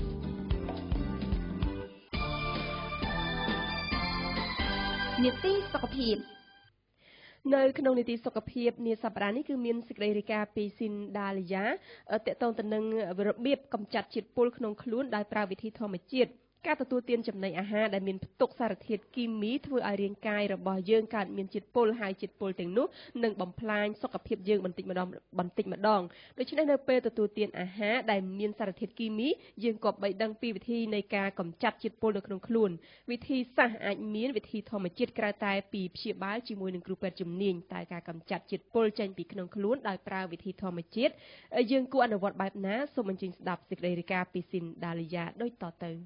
នីតិសុខភាពនៅក្នុងនីតិសុខភាពនាសប្តាហ៍នេះគឺមានសេចក្តីរាយការណ៍ពីស៊ីនដាលីយ៉ាតកតងទៅនឹងរបៀបកម្ចាត់ជាតិពុលក្នុងខ្លួនដោយប្រើវិធីធម្មជាតិការទទួលទានចំណីអាហារដែលមានផ្ទុកសារធាតុគីមីធ្វើឲ្យរាងកាយរបស់យើងកើតមានជាតិពុលហើយជាតិពុលទាំងនោះនឹងបំផ្លាញសុខភាពយើងបន្តិចម្ដងបន្តិចម្ដងដូច្នេះនៅពេលទទួលទានអាហារដែលមានសារធាតុគីមីយើងគប្បីដឹងពីវិធីនៃការកម្ចាត់ជាតិពុលនៅក្នុងខ្លួនវិធីសាស្ត្រអាចមានវិធីធម្មជាតិក្រៅតែពីព្យាបាលជាមួយនឹងគ្រូពេទ្យជំនាញតែការកម្ចាត់ជាតិពុលចេញពីក្នុងខ្លួនដោយប្រើវិធីធម្មជាតិយើងគួរអនុវត្តបែបណាសូមអញ្ជើញស្ដាប់សេចក្តីរាយការណ៍ពីស៊ីនដាលីយ៉ាដូចតទៅ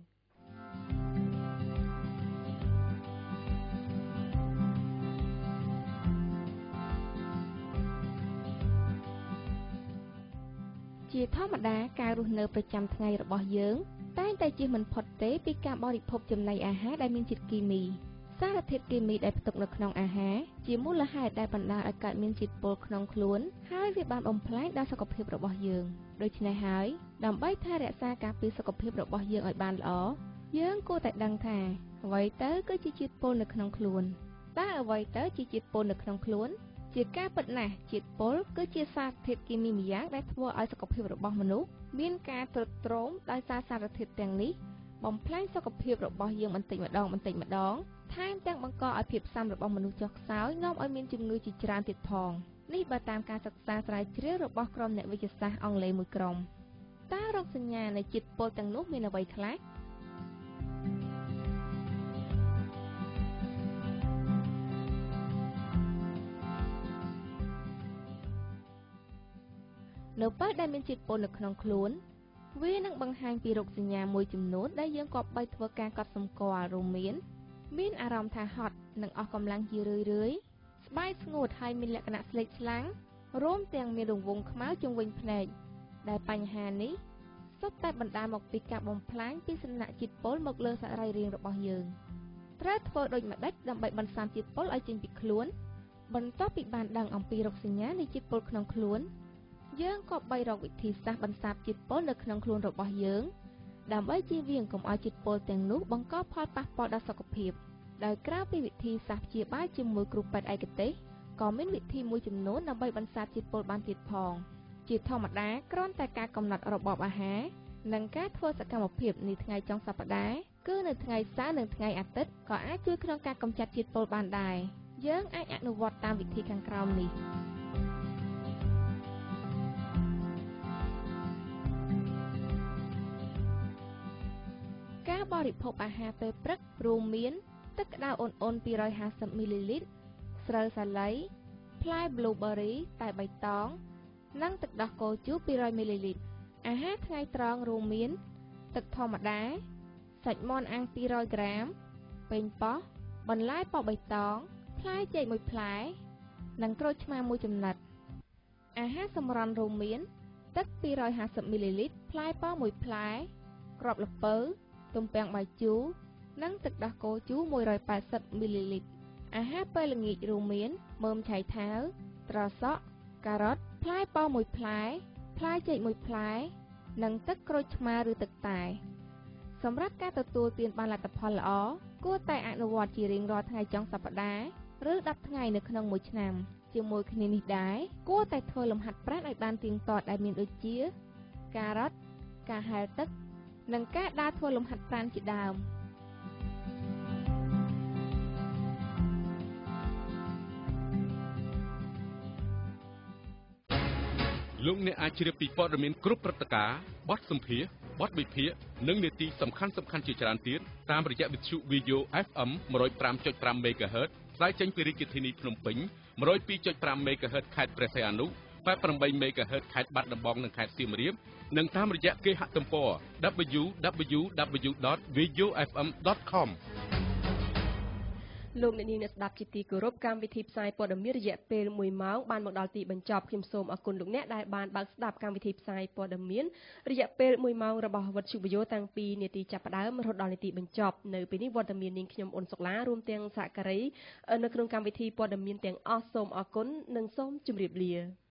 ជាធម្មតាការរស់នៅប្រចាំថ្ងៃរបស់យើងតែងតែជៀសមិនផុតទេពីការបរិភោគចំណីអាហារដែលមានជាតិគីមីសារធាតុគីមីដែលផ្ទុកនៅក្នុងអាហារជាមូលហេតុដែលបណ្ដាលឲ្យកើតមានជាតិពុលក្នុងខ្លួនហើយវាបានបំផ្លាញដល់សុខភាពរបស់យើងដូច្នេះហើយដើម្បីថែរក្សាការពារសុខភាពរបស់យើងឲ្យបានល្អយើងគួរតែដឹងថាអ្វីទៅគឺជាជាតិពុលនៅក្នុងខ្លួនតើអ្វីទៅជាជាតិពុលនៅក្នុងខ្លួនជាការពិតណាស់ជាតិពុលគឺជាសារធាតុគីមីម្យ៉ាងដែលធ្វើឲ្យសុខភាពរបស់មនុស្សមានការទ្រុឌទ្រោមដោយសារសារធាតុទាំងនេះបំផ្លាញសុខភាពរបស់យើងបន្តិចម្ដងបន្តិចម្ដងថែមទាំងបង្កឲ្យភាពស៊ាំរបស់មនុស្សចុះខ្សោយនាំឲ្យមានជំងឺជាច្រើនទៀតផងនេះបើតាមការសិក្សាស្រាវជ្រាវរបស់ក្រុមអ្នកវិទ្យាសាស្ត្រអង់គ្លេសមួយក្រុមតើរោគសញ្ញានៃជាតិពុលទាំងនោះមានអ្វីខ្លះនៅពេលដែលមានជាតិពុលនៅក្នុងខ្លួនវានឹងបង្ហាញពីរោគសញ្ញាមួយចំនួនដែលយើងគប្បីធ្វើការកត់សម្គាល់រួមមានមានអារម្មណ៍ថាហត់និងអស់កម្លាំងជារឿយរឿយស្បែកស្ងួតហើយមានលក្ខណៈស្លេកស្លាំងរួមទាំងមានរង្វង់ខ្មៅជុំវិញភ្នែកដែលបញ្ហានេះសុទ្ធតែបណ្ដាលមកពីការបំផ្លាញពីសំណាក់ជាតិពុលមកលើសរីរាង្គរបស់យើងត្រូវធ្វើដូចម្ដេចដើម្បីបន្សាបជាតិពុលឲ្យចេញពីខ្លួនបន្ទាប់ពីបានដឹងអំពីរោគសញ្ញានៃជាតិពុលក្នុងខ្លួនយើងក៏បីរកវិធីសាស្ត្របន្សាបជាតិពុលនៅក្នុងខ្លួនរបស់យើងដើម្បីជៀសវាងកុំឲ្យជាតិពុលទាំងនោះបង្កផលប៉ះពាល់ដល់សុខភាពដោយក្រៅពីវិធីសាស្ត្រព្យាបាលជាមួយគ្រូពេទ្យឯកទេសក៏មានវិធីមួយចំនួនដើម្បីបន្សាបជាតិពុលបានទៀតផងជាធម្មតាគ្រាន់តែការកំណត់របបអាហារនិងការធ្វើសកម្មភាពនាថ្ងៃចុងសប្តាហ៍គឺនៅថ្ងៃសៅរ៍និងថ្ងៃអាទិត្យក៏អាចជួយក្នុងការកម្ចាត់ជាតិពុលបានដែរយើងអាចអនុវត្តតាមវិធីខាងក្រោមនេះការបរិភោគអាហារពេលព្រឹករួមមានទឹកក្តៅអ៊ុនៗពីររយហាសិបមីលីលីត្រស្រូវសាលីផ្លែ blueberry តែបៃតងនិងទឹកដោះគោជូរពីររយមីលីលីត្រអាហារថ្ងៃត្រង់រួមមានទឹកធម្មតាសាច់មាន់អាំងពីររយក្រាមប៉េងប៉ោះបន្លែប៉ោះបៃតងផ្លែចេកមួយផ្លែនិងក្រូចឆ្មាមួយចំណិតអាហារសម្រន់រួមមានទឹកពីររយហាសិបមីលីលីត្រផ្លែប៉ោះមួយផ្លែគ្រាប់ល្ពៅទំពាំងបាយជូរនិងទឹកដោះគោជូរមួយរយប៉ែតសិបមីលីលីត្រអាហារពេលល្ងាចរួមមានមើមឆៃថាវត្រសក់ការ៉ុតផ្លែប៉ោះមួយផ្លែផ្លែចេកមួយផ្លែនិងទឹកក្រូចឆ្មាឬទឹកតែសម្រាប់ការទទួលទានបានលទ្ធផលល្អគួរតែអនុវត្តជារៀងរាល់ថ្ងៃចុងសប្តាហ៍ឬដប់ថ្ងៃនៅក្នុងមួយឆ្នាំជាមួយគ្នានេះដែរគួរតែធ្វើលំហាត់ប្រាណឲ្យបានទៀងទាត់ដែលមានដូចជាការរត់ការហែលទឹកនិងការដើរធ្វើលំហាត់ប្រាណជាដើមលោកអ្នកអាចជ្រាបពីព័ត៌មានគ្រប់ព្រឹត្តិការណ៍បទសម្ភាសន៍បទវិភាគនិងនីតិសំខាន់សំខាន់ជាច្រើនទៀតតាមរយៈវិទ្យុ វីយ៉ូ អេហ្វ អឹម one oh five point five មេហ្គាហឺត ផ្សាយចេញពីរាជធានីភ្នំពេញ one oh two point five មេហ្គាហឺត ខេត្តព្រះសីហនុ eighty-eightមេហ្គាហឺត ខេត្តបាត់ដំបងនិងខេត្តសៀមរាបនិងតាមរយៈគេហទំព័រ double-u double-u double-u dot v a y o f m dot com លោកអ្នកនាងអ្នកស្ដាប់ជាទីគោរពកម្មវិធីផ្សាយព័ត៌មានរយៈពេលoneម៉ោងបានមកដល់ទីបញ្ចប់ខ្ញុំសូមអរគុណលោកអ្នកដែលបានបើកស្ដាប់កម្មវិធីផ្សាយព័ត៌មានរយៈពេលoneម៉ោងរបស់វិទ្យុវីយ៉ូតាំងពីនាទីចាប់ផ្ដើមរហូតដល់នាទីបញ្ចប់នៅពេលនេះវត្តមាននាងខ្ញុំអ៊ុនសុកឡារួមទាំងសហការីនៅក្នុងកម្មវិធីព័ត៌មានទាំងអស់សូមអរគុណនិងសូមជម្រាបលា